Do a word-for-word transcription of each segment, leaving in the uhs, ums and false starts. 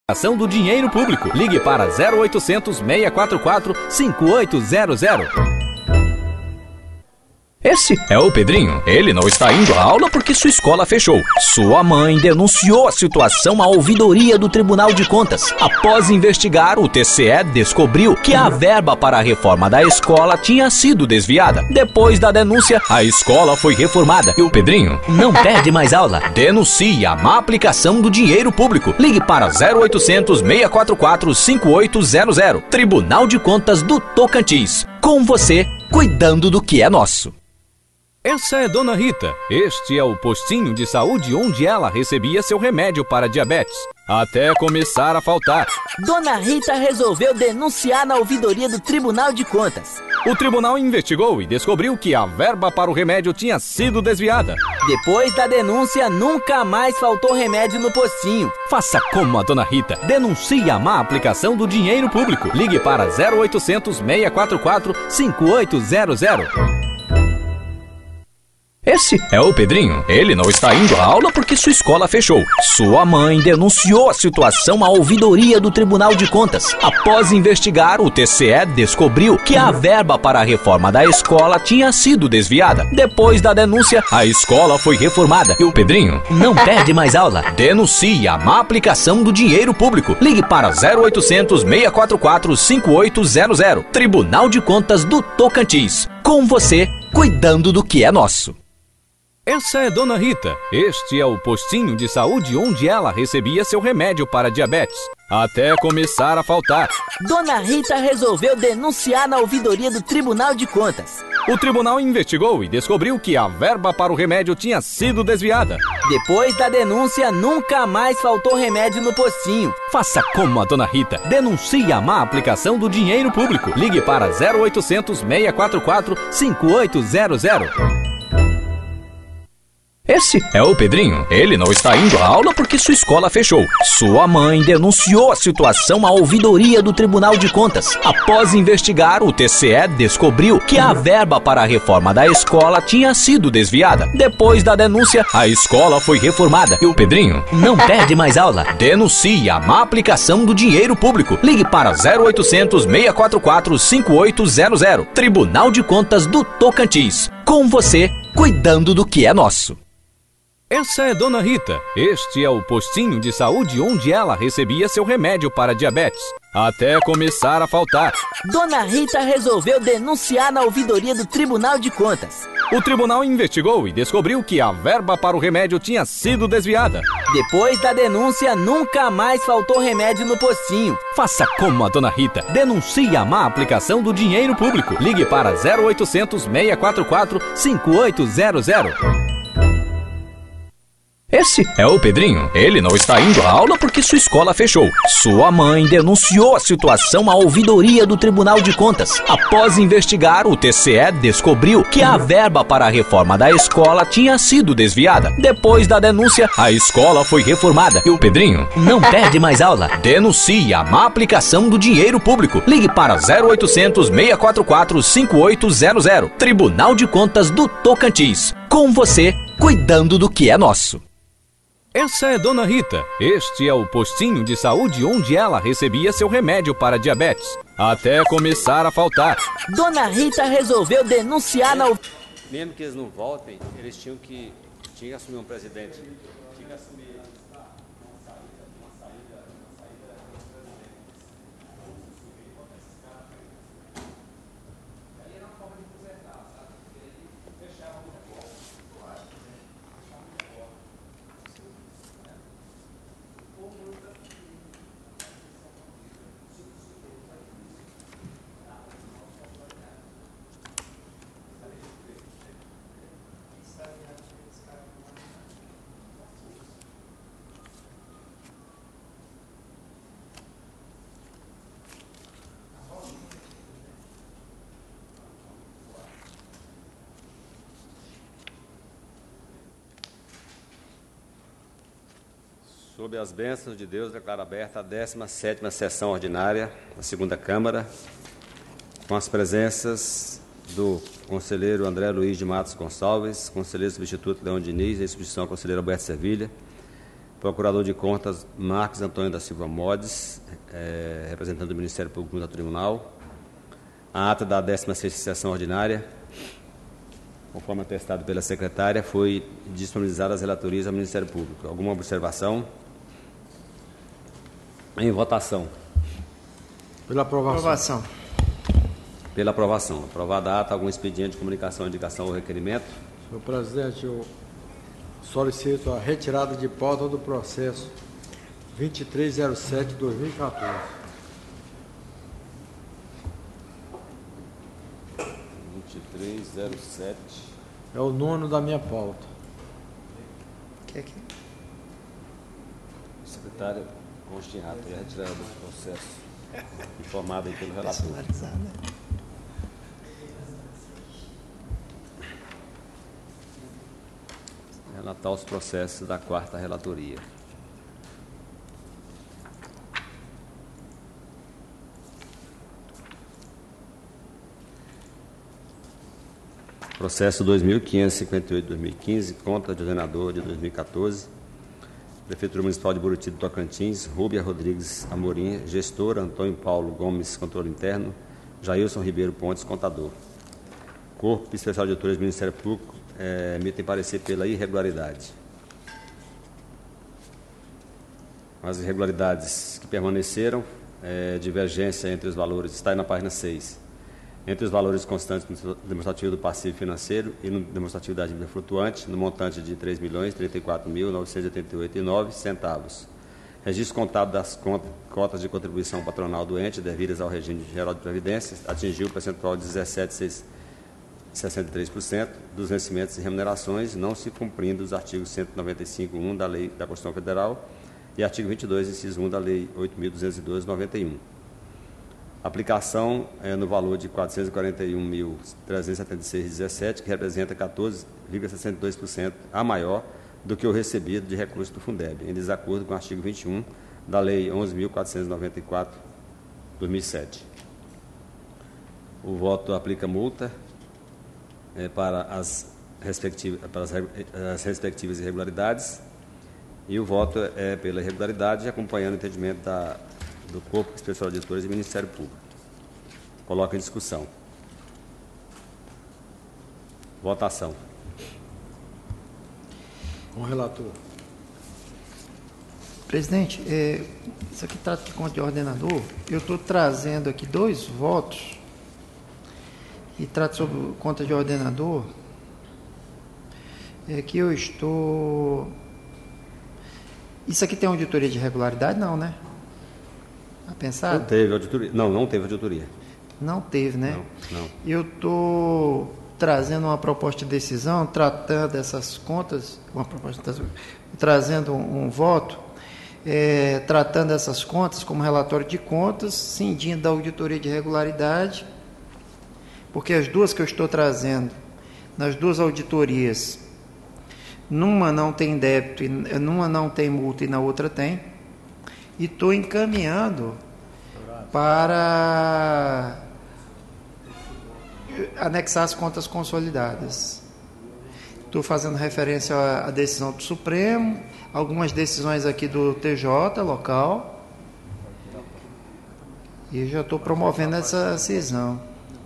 Ação do dinheiro público. Ligue para zero oitocentos, seis quatro quatro, cinco oito zero zero. Esse é o Pedrinho. Ele não está indo à aula porque sua escola fechou. Sua mãe denunciou a situação à ouvidoria do Tribunal de Contas. Após investigar, o T C E descobriu que a verba para a reforma da escola tinha sido desviada. Depois da denúncia, a escola foi reformada e o Pedrinho não perde mais aula. Denuncie a má aplicação do dinheiro público. Ligue para zero oitocentos, seis quatro quatro, cinco oito zero zero. Tribunal de Contas do Tocantins. Com você, cuidando do que é nosso. Essa é Dona Rita. Este é o postinho de saúde onde ela recebia seu remédio para diabetes, até começar a faltar. Dona Rita resolveu denunciar na ouvidoria do Tribunal de Contas. O tribunal investigou e descobriu que a verba para o remédio tinha sido desviada. Depois da denúncia, nunca mais faltou remédio no postinho. Faça como a Dona Rita. Denuncie a má aplicação do dinheiro público. Ligue para zero oitocentos, seis quatro quatro, cinco oito zero zero. Esse é o Pedrinho. Ele não está indo à aula porque sua escola fechou. Sua mãe denunciou a situação à ouvidoria do Tribunal de Contas. Após investigar, o T C E descobriu que a verba para a reforma da escola tinha sido desviada. Depois da denúncia, a escola foi reformada e o Pedrinho não perde mais aula. Denuncie a má aplicação do dinheiro público. Ligue para zero oitocentos, seis quatro quatro, cinco oito zero zero. Tribunal de Contas do Tocantins. Com você, cuidando do que é nosso. Essa é Dona Rita. Este é o postinho de saúde onde ela recebia seu remédio para diabetes, até começar a faltar. Dona Rita resolveu denunciar na ouvidoria do Tribunal de Contas. O tribunal investigou e descobriu que a verba para o remédio tinha sido desviada. Depois da denúncia, nunca mais faltou remédio no postinho. Faça como a Dona Rita. Denuncie a má aplicação do dinheiro público. Ligue para zero oitocentos, seis quatro quatro, cinco oito zero zero. Esse é o Pedrinho. Ele não está indo à aula porque sua escola fechou. Sua mãe denunciou a situação à ouvidoria do Tribunal de Contas. Após investigar, o T C E descobriu que a verba para a reforma da escola tinha sido desviada. Depois da denúncia, a escola foi reformada e o Pedrinho não perde mais aula. Denuncie a má aplicação do dinheiro público. Ligue para zero oitocentos, seis quatro quatro, cinco oito zero zero. Tribunal de Contas do Tocantins. Com você, cuidando do que é nosso. Essa é Dona Rita. Este é o postinho de saúde onde ela recebia seu remédio para diabetes, até começar a faltar. Dona Rita resolveu denunciar na ouvidoria do Tribunal de Contas. O tribunal investigou e descobriu que a verba para o remédio tinha sido desviada. Depois da denúncia, nunca mais faltou remédio no postinho. Faça como a Dona Rita. Denuncie a má aplicação do dinheiro público. Ligue para zero oitocentos, seis quatro quatro, cinco oito zero zero. Esse é o Pedrinho. Ele não está indo à aula porque sua escola fechou. Sua mãe denunciou a situação à ouvidoria do Tribunal de Contas. Após investigar, o T C E descobriu que a verba para a reforma da escola tinha sido desviada. Depois da denúncia, a escola foi reformada e o Pedrinho não perde mais aula. Denuncie a má aplicação do dinheiro público. Ligue para zero oitocentos, seis quatro quatro, cinco oito zero zero. Tribunal de Contas do Tocantins. Com você, cuidando do que é nosso. Essa é Dona Rita. Este é o postinho de saúde onde ela recebia seu remédio para diabetes, até começar a faltar. Dona Rita resolveu denunciar na... Mesmo que eles não voltem, eles tinham que, tinham que assumir um presidente. Tinha que assumir. Sob as bênçãos de Deus, declaro aberta a décima sétima sessão ordinária da segunda Câmara, com as presenças do conselheiro André Luiz de Matos Gonçalves, conselheiro substituto Leão Diniz, em substituição ao conselheiro Alberto Servilha, Procurador de Contas, Marcos Antônio da Silva Modes, é, representante do Ministério Público no Tribunal. A ata da décima sexta sessão ordinária, conforme atestado pela secretária, foi disponibilizada às relatorias ao Ministério Público. Alguma observação? Em votação. Pela aprovação. Aprovação. Pela aprovação. Aprovada a ata, algum expediente de comunicação, indicação ou requerimento? Senhor presidente, eu solicito a retirada de pauta do processo vinte e três zero sete barra dois mil e quatorze. vinte e três zero sete. É o nono da minha pauta. Que aqui? Secretário, conste em ata e a retirada do processo informado aí pelo relator. Personalizado, né? Relatar os processos da quarta relatoria. Processo dois mil quinhentos e cinquenta e oito barra dois mil e quinze, conta de ordenador de dois mil e quatorze, Prefeitura Municipal de Buriti do Tocantins, Rúbia Rodrigues Amorim, gestor, Antônio Paulo Gomes, controle interno, Jailson Ribeiro Pontes, contador. Corpo Especial de Auditores do Ministério Público é, emitem parecer pela irregularidade. As irregularidades que permaneceram, é, divergência entre os valores, está aí na página seis. Entre os valores constantes no demonstrativo do passivo financeiro e no demonstrativo da dívida flutuante, no montante de três milhões trinta e quatro mil novecentos e oitenta e oito reais e nove centavos. Registro contábil das cotas de contribuição patronal do ente devidas ao regime geral de previdência atingiu o percentual de dezessete vírgula sessenta e três por cento dos vencimentos e remunerações, não se cumprindo os artigos cento e noventa e cinco, ponto um da Lei da Constituição Federal e artigo vinte e dois, inciso um da Lei oito mil duzentos e doze, noventa e um. Aplicação é, no valor de quatrocentos e quarenta e um mil trezentos e setenta e seis reais e dezessete centavos, que representa quatorze vírgula sessenta e dois por cento a maior do que o recebido de recurso do Fundeb, em desacordo com o artigo vinte e um da Lei onze mil quatrocentos e noventa e quatro, dois mil e sete. O voto aplica multa é, para, as respectivas, para as, as respectivas irregularidades e o voto é pela irregularidade, acompanhando o entendimento da do Corpo Especial de Auditores e Ministério Público. Coloca em discussão. Votação. Com o relator. Presidente, é, isso aqui trata de conta de ordenador. Eu estou trazendo aqui dois votos e trata sobre conta de ordenador. É que eu estou... Isso aqui tem auditoria de regularidade? Não, né? Tá pensado? Não teve auditoria. Não, não teve auditoria. Não teve, né? Não, não. Eu estou trazendo uma proposta de decisão, tratando essas contas, uma proposta de, trazendo um, um voto, é, tratando essas contas como relatório de contas, cindindo da auditoria de regularidade, porque as duas que eu estou trazendo, nas duas auditorias, numa não tem débito, e numa não tem multa e na outra tem. E estou encaminhando para anexar as contas consolidadas. Estou fazendo referência à decisão do Supremo, algumas decisões aqui do T J local, e já estou promovendo essa decisão.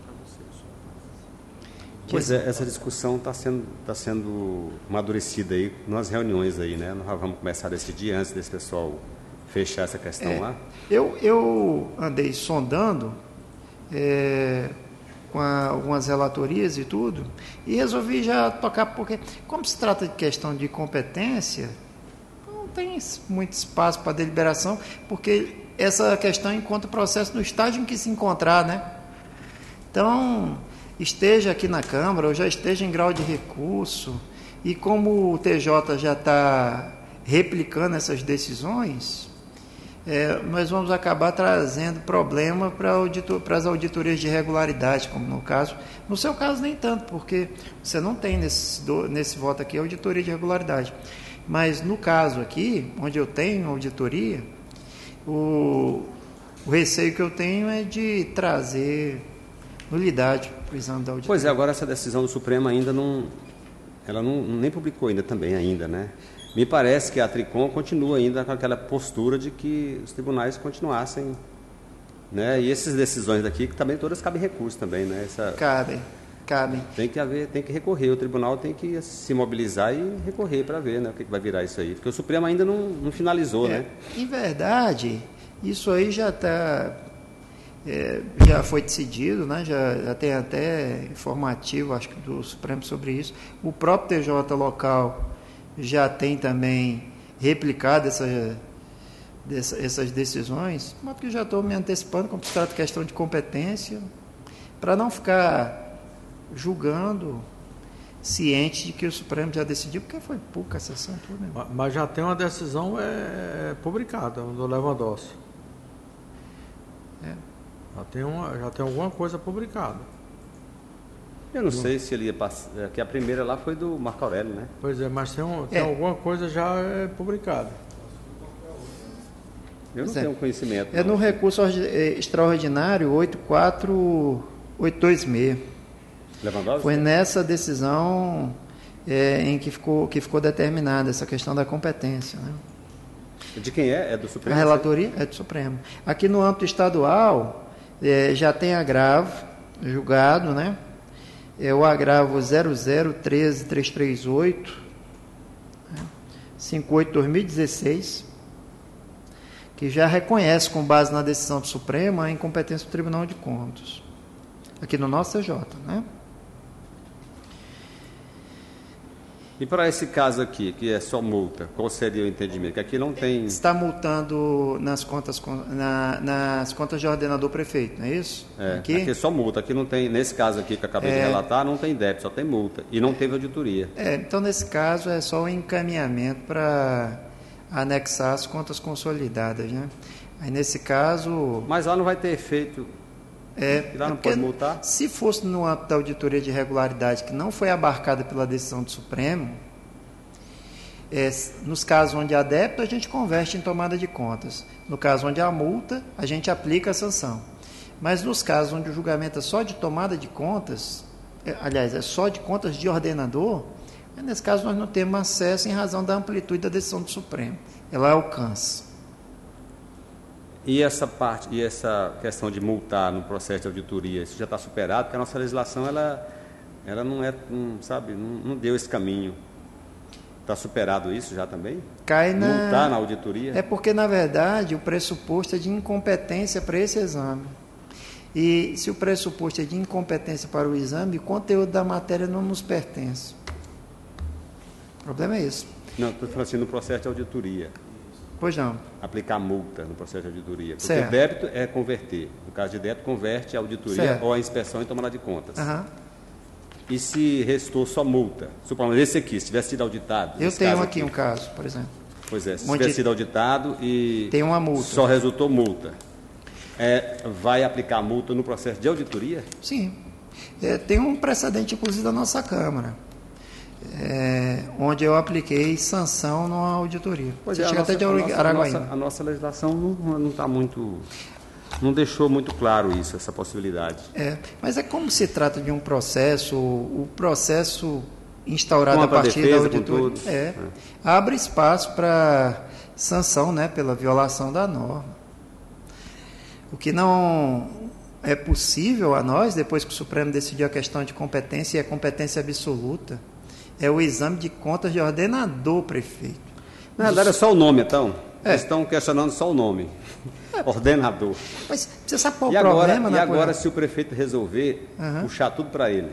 Pois é, essa discussão está sendo, tá sendo amadurecida aí nas reuniões aí, né? Nós vamos começar a decidir antes desse pessoal fechar essa questão é, lá? Eu, eu andei sondando é, com a, algumas relatorias e tudo, e resolvi já tocar, porque como se trata de questão de competência, não tem muito espaço para deliberação, porque essa questão encontra processo no estágio em que se encontrar, né? Então, esteja aqui na Câmara, ou já esteja em grau de recurso, e como o T J já está replicando essas decisões, É, nós vamos acabar trazendo problema para auditor, para as auditorias de regularidade, como no caso. No seu caso, nem tanto, porque você não tem nesse, do, nesse voto aqui auditoria de regularidade. Mas no caso aqui, onde eu tenho auditoria, o, o receio que eu tenho é de trazer nulidade para o exame da auditoria. Pois é, agora essa decisão do Supremo ainda não... Ela não, nem publicou ainda também, ainda, né? Me parece que a Tricom continua ainda com aquela postura de que os tribunais continuassem, né? E essas decisões daqui, que também todas cabem recurso também, né? Essa... Cabem, cabem. Tem que haver, tem que recorrer, o tribunal tem que se mobilizar e recorrer para ver, né, o que, que vai virar isso aí. Porque o Supremo ainda não, não finalizou, É, né? em verdade, isso aí já está... É, já foi decidido, né? já, já tem até informativo, acho que do Supremo sobre isso. O próprio T J local já tem também replicado essa, dessa, essas decisões, mas que eu já estou me antecipando, como se trata de questão de competência, para não ficar julgando, ciente de que o Supremo já decidiu, porque foi pouca a sessão. Tudo, né? Mas já tem uma decisão é, publicada, do Lewandowski. É. Já tem, uma, já tem alguma coisa publicada. Eu não sei se ele ia passar, que a primeira lá foi do Marco Aurélio, né? Pois é, mas tem, um, tem É. alguma coisa já é, publicada. Eu não Pois é. tenho conhecimento. É não. no recurso ordi- eh, extraordinário oito quatro oito dois seis. Lewandowski? Foi nessa decisão é, em que ficou, que ficou determinada essa questão da competência. Né? De quem é? É do A Supremo? relatoria é do Supremo. Aqui no âmbito estadual, é, já tem agravo julgado, né? É o agravo zero zero um três três três oito, né? cinquenta e oito barra dois mil e dezesseis, que já reconhece, com base na decisão do Supremo, a incompetência do Tribunal de Contas. Aqui no nosso C J, né? E para esse caso aqui, que é só multa, qual seria o entendimento? Que aqui não tem... Está multando nas contas, con- na, nas contas de ordenador prefeito, não é isso? É, aqui, aqui é só multa. Aqui não tem, nesse caso aqui que eu acabei de É. relatar, não tem débito, só tem multa. E não teve auditoria. é, então, nesse caso, é só um encaminhamento para anexar as contas consolidadas, né? Aí, nesse caso... Mas lá não vai ter efeito. É, E lá não porque pode multar? Se fosse no âmbito da auditoria de regularidade, que não foi abarcada pela decisão do Supremo, é, nos casos onde há débito, a gente converte em tomada de contas. No caso onde há multa, a gente aplica a sanção. Mas nos casos onde o julgamento é só de tomada de contas, é, aliás, é só de contas de ordenador, aí nesse caso nós não temos acesso em razão da amplitude da decisão do Supremo. Ela alcança. E essa parte, e essa questão de multar no processo de auditoria, isso já está superado, porque a nossa legislação, ela, ela não é, não, sabe, não, não deu esse caminho. Está superado isso já também? Cai na... Multar na auditoria? É porque, na verdade, o pressuposto é de incompetência para esse exame. E se o pressuposto é de incompetência para o exame, o conteúdo da matéria não nos pertence. O problema é isso. Não, estou falando assim, no processo de auditoria. Pois não. Aplicar multa no processo de auditoria. Porque Certo. débito é converter. No caso de débito, converte a auditoria Certo. ou a inspeção em tomada de contas. Aham. E se restou só multa? Supomos esse aqui, se tivesse sido auditado. Eu esse tenho caso aqui um caso, por exemplo. Pois é, se onde tivesse sido auditado e tem uma multa. só resultou multa, é, vai aplicar multa no processo de auditoria? Sim. É, tem um precedente, inclusive, da nossa Câmara, é, onde eu apliquei sanção numa auditoria. Pois Você é, a chega nossa, até de a nossa- Araguaína. a nossa- a nossa legislação não não está muito... Não deixou muito claro isso, essa possibilidade. É, mas é como se trata de um processo, o processo instaurado Com a ampla partir defesa, da com auditoria, tudo. é, abre espaço para sanção, né, pela violação da norma. O que não é possível a nós, depois que o Supremo decidiu a questão de competência, e é competência absoluta, é o exame de contas de ordenador prefeito. Na verdade, é só o nome, então. É. Eles estão questionando só o nome. Ordenador. Mas você sabe qual E o agora, problema? e né, agora Poeira? se o prefeito resolver Aham. puxar tudo para ele?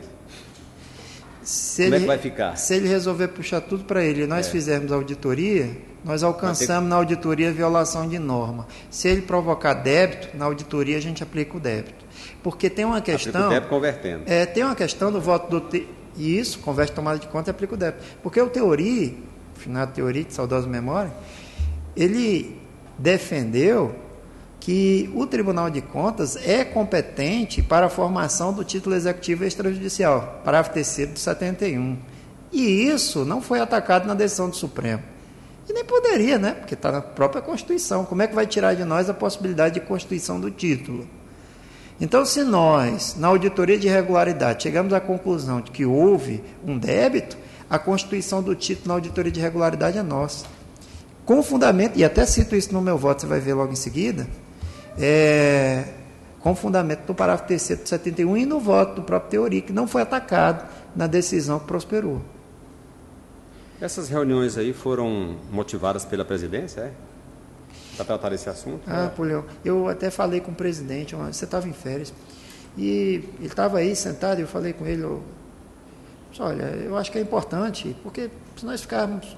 Se Como é ele, que vai ficar? Se ele resolver puxar tudo para ele e nós É. fizermos a auditoria, nós alcançamos na auditoria violação de norma. Se ele provocar débito, na auditoria a gente aplica o débito. Porque tem uma Aplica questão... o débito convertendo. É, tem uma questão do voto do... Te... E isso, converte tomada de conta e aplica o débito. Porque o Teori, finado Teori, de saudosa memória, ele defendeu que o Tribunal de Contas é competente para a formação do título executivo extrajudicial, parágrafo terceiro do setenta e um. E isso não foi atacado na decisão do Supremo. E nem poderia, né? Porque está na própria Constituição. Como é que vai tirar de nós a possibilidade de constituição do título? Então, se nós, na auditoria de irregularidade, chegamos à conclusão de que houve um débito, A constituição do título na auditoria de regularidade é nossa. Com fundamento, e até cito isso no meu voto, você vai ver logo em seguida, é, com fundamento do parágrafo terceiro do setenta e um e no voto do próprio Teori, que não foi atacado na decisão que prosperou. Essas reuniões aí foram motivadas pela presidência, é? Para tratar desse assunto? Ah, é. Polião, eu até falei com o presidente, você estava em férias, e ele estava aí sentado, e eu falei com ele, eu, olha, eu acho que é importante, porque se nós ficarmos,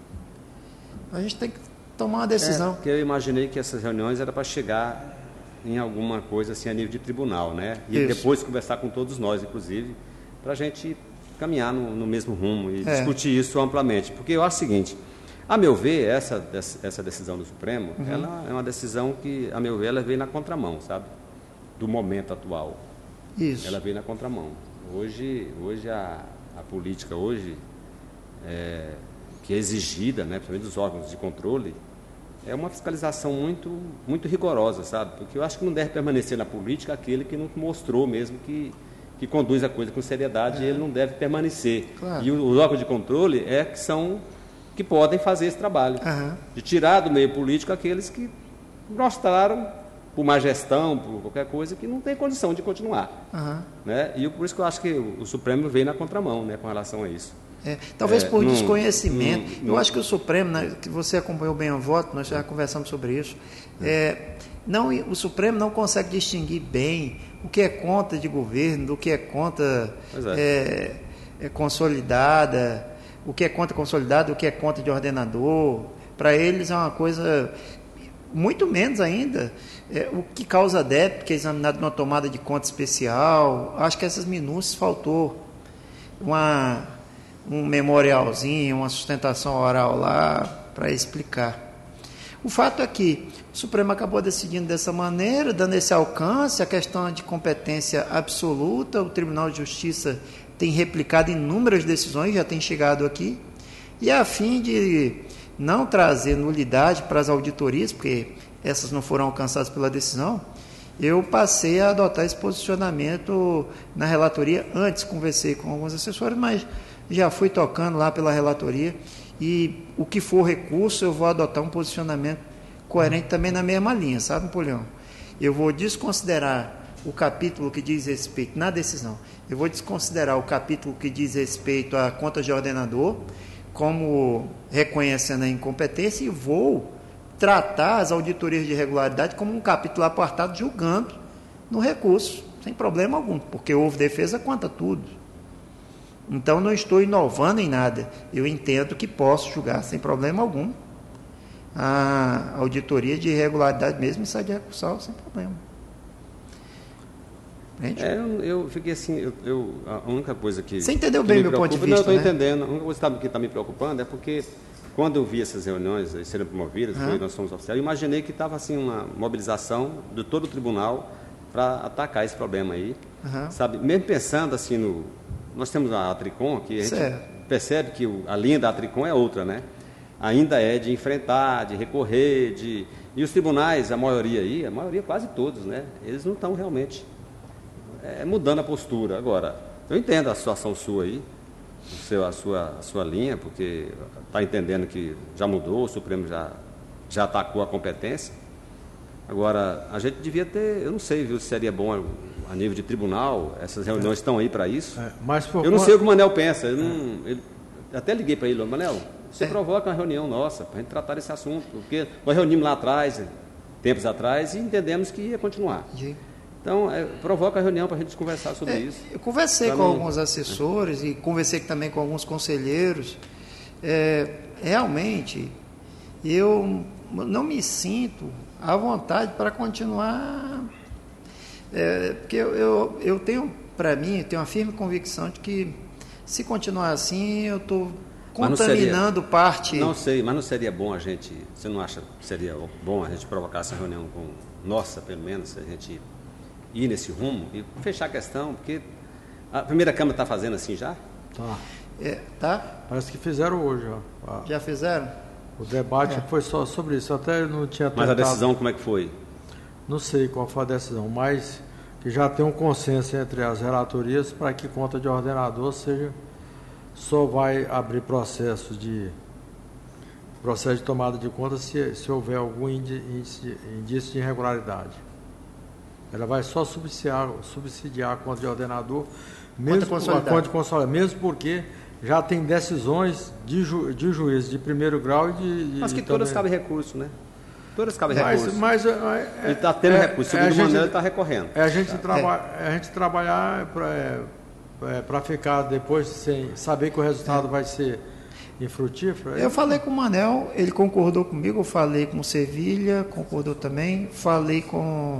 a gente tem que tomar uma decisão. É, porque eu imaginei que essas reuniões eram para chegar em alguma coisa assim a nível de tribunal, né? E Isso. depois conversar com todos nós, inclusive, para a gente caminhar no, no mesmo rumo e É. discutir isso amplamente. Porque eu acho o seguinte, a meu ver, essa, essa decisão do Supremo, uhum. ela é uma decisão que, a meu ver, ela veio na contramão, sabe? Do momento atual. Isso. Ela veio na contramão. Hoje, hoje a, a política, hoje, é, que é exigida, né, principalmente dos órgãos de controle, é uma fiscalização muito, muito rigorosa, sabe? Porque eu acho que não deve permanecer na política aquele que não mostrou mesmo que, que conduz a coisa com seriedade, é. e ele não deve permanecer. Claro. E os órgãos de controle é que são que podem fazer esse trabalho, uhum. de tirar do meio político aqueles que mostraram, por má gestão, por qualquer coisa, que não tem condição de continuar. Uhum. Né? E por isso que eu acho que o Supremo veio na contramão, né, com relação a isso. É, talvez é, por não, desconhecimento. Não, não, eu acho que o Supremo, né, que você acompanhou bem o voto, nós já conversamos sobre isso, é, não, o Supremo não consegue distinguir bem o que é conta de governo, do que é conta é. É, é, consolidada, o que é conta consolidada, o que é conta de ordenador. Para eles é uma coisa, muito menos ainda, é, o que causa débito, que é examinado numa tomada de conta especial. Acho que essas minúcias faltou uma... um memorialzinho, uma sustentação oral lá para explicar. O fato é que o Supremo acabou decidindo dessa maneira, dando esse alcance, a questão de competência absoluta, o Tribunal de Justiça tem replicado inúmeras decisões, já tem chegado aqui, e a fim de não trazer nulidade para as auditorias, porque essas não foram alcançadas pela decisão, eu passei a adotar esse posicionamento na relatoria. Antes conversei com alguns assessores, mas já fui tocando lá pela relatoria, e o que for recurso eu vou adotar um posicionamento coerente também na mesma linha, sabe, Napoleão? Eu vou desconsiderar o capítulo que diz respeito, na decisão, eu vou desconsiderar o capítulo que diz respeito a contas de ordenador, como reconhecendo a incompetência, e vou tratar as auditorias de regularidade como um capítulo apartado, julgando no recurso, sem problema algum, porque houve defesa quanto a tudo. Então, não estou inovando em nada. Eu entendo que posso julgar sem problema algum a auditoria de irregularidade, mesmo em sede recursal, sem problema. É, eu, eu fiquei assim, eu, eu, a única coisa que... Você entendeu bem meu ponto de vista, não, eu estou né? entendendo. A única coisa que está me preocupando é porque, quando eu vi essas reuniões serem promovidas, uhum. foi, nós somos oficiais, eu imaginei que estava assim, uma mobilização de todo o tribunal para atacar esse problema aí. Uhum. Sabe? Mesmo pensando assim no... Nós temos a Atricom, que a gente certo. percebe que o, a linha da Atricom é outra, né? Ainda é de enfrentar, de recorrer, de... E os tribunais, a maioria aí, a maioria, quase todos, né? Eles não estão realmente é, mudando a postura. Agora, eu entendo a situação sua aí, o seu, a, sua, a sua linha, porque está entendendo que já mudou, o Supremo já, já atacou a competência. Agora, a gente devia ter, eu não sei, viu, se seria bom a nível de tribunal, essas reuniões é. estão aí para isso. É, mas eu não sei o que o Manel pensa, eu não, ele, até liguei para ele, Manel, você é. provoca uma reunião nossa, para a gente tratar esse assunto, porque nós reunimos lá atrás, tempos atrás, e entendemos que ia continuar. Sim. Então, é, provoca a reunião para a gente conversar sobre é, isso. Eu conversei com não... alguns assessores e conversei também com alguns conselheiros. É, realmente, eu não me sinto à vontade para continuar, é, porque eu, eu, eu tenho, para mim, eu tenho uma firme convicção de que, se continuar assim, eu estou contaminando seria, parte... Não sei, mas não seria bom a gente, você não acha que seria bom a gente provocar essa reunião com, nossa, pelo menos, a gente ir nesse rumo e fechar a questão, porque a primeira Câmara está fazendo assim já? Tá. É, tá? Parece que fizeram hoje, ó. Já fizeram? O debate é. foi só sobre isso, até não tinha tentado... Mas a decisão como é que foi? Não sei qual foi a decisão, mas que já tem um consenso entre as relatorias para que conta de ordenador seja, só vai abrir processo de processo de tomada de conta se, se houver algum índice, indício de irregularidade. Ela vai só subsidiar, subsidiar a conta de ordenador, mesmo a conta de consolidado, mesmo porque já tem decisões de, ju, de juízes de primeiro grau e de... de mas que de todas também... cabem recurso, né? Todas cabem mas, recurso. Mas, é, ele está tendo é, recurso, segundo é gente, maneira ele está recorrendo. É a gente, tá. traba, é. a gente trabalhar para é, é, ficar depois sem saber que o resultado é. vai ser infrutífero. Eu falei com o Manel, ele concordou comigo, eu falei com o Sevilha, concordou também, falei com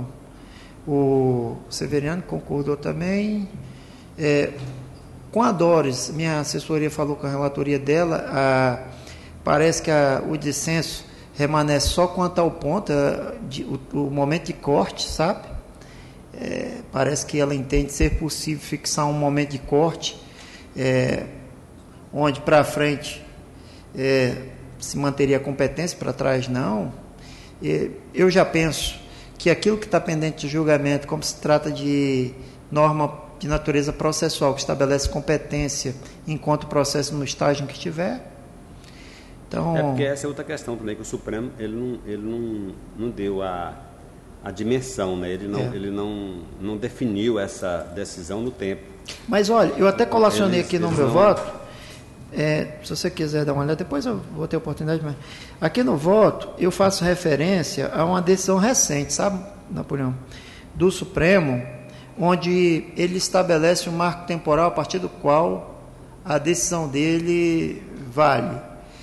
o Severiano, concordou também. É, com a Doris, minha assessoria falou com a relatoria dela, a, parece que a, o dissenso remanesce só quanto ao ponto, a, de, o, o momento de corte, sabe? É, parece que ela entende ser possível fixar um momento de corte, é, onde para frente é, se manteria a competência, para trás não. É, eu já penso que aquilo que está pendente de julgamento, como se trata de norma de natureza processual, que estabelece competência enquanto o processo no estágio em que estiver. Então, é porque essa é outra questão também, que o Supremo ele não, ele não, não deu a, a dimensão, né? ele, não, é. ele não, não definiu essa decisão no tempo. Mas olha, eu até colacionei eles, aqui no meu não... voto, é, se você quiser dar uma olhada, depois eu vou ter oportunidade, mas aqui no voto eu faço referência a uma decisão recente, sabe, Napoleão, do Supremo, onde ele estabelece um marco temporal a partir do qual a decisão dele vale,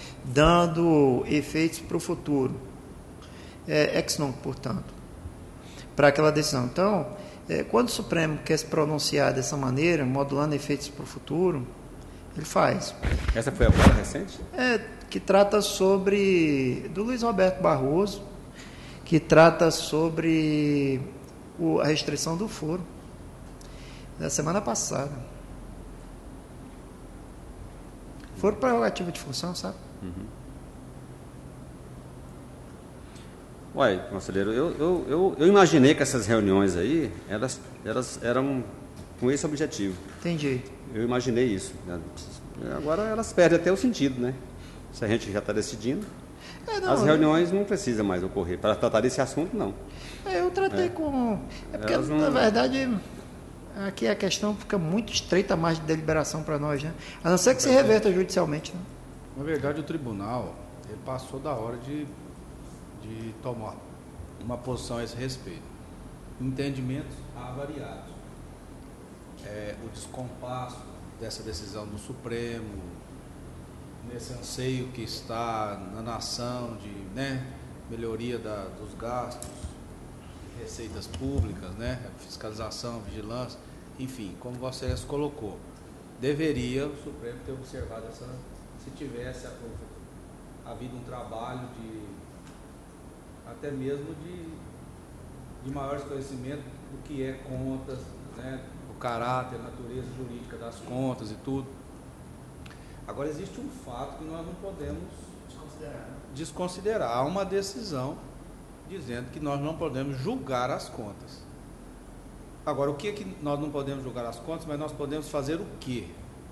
dando efeitos para o futuro, é, ex nunc, portanto, para aquela decisão. Então, é, quando o Supremo quer se pronunciar dessa maneira, modulando efeitos para o futuro, ele faz. Essa foi a prova recente? É, que trata sobre, do Luiz Roberto Barroso, que trata sobre o, a restrição do foro, da semana passada. Foro prerrogativa de função, sabe? Uhum. Uai, conselheiro, eu, eu, eu, eu imaginei que essas reuniões aí, elas, elas eram com esse objetivo. Entendi. Eu imaginei isso. Agora elas perdem até o sentido, né? Se a gente já está decidindo, é, não, as reuniões eu... não precisam mais ocorrer. Para tratar desse assunto, não. É, eu tratei é. com... É porque, não... na verdade, aqui a questão fica muito estreita, mais de deliberação para nós, né? A não ser que se reverta judicialmente, né? Na verdade, o tribunal ele passou da hora de, de tomar uma posição a esse respeito. Entendimentos avariados. É, o descompasso dessa decisão do Supremo, nesse anseio que está na nação de, né, melhoria da, dos gastos, receitas públicas, né, fiscalização, vigilância, enfim, como você colocou, deveria o Supremo ter observado essa, se tivesse havido um trabalho de, até mesmo de, de maior esclarecimento do que é contas, né, o caráter, a natureza jurídica das contas e tudo. Agora, existe um fato que nós não podemos desconsiderar. desconsiderar. Há uma decisão dizendo que nós não podemos julgar as contas. Agora, o que é que nós não podemos julgar as contas, mas nós podemos fazer o quê?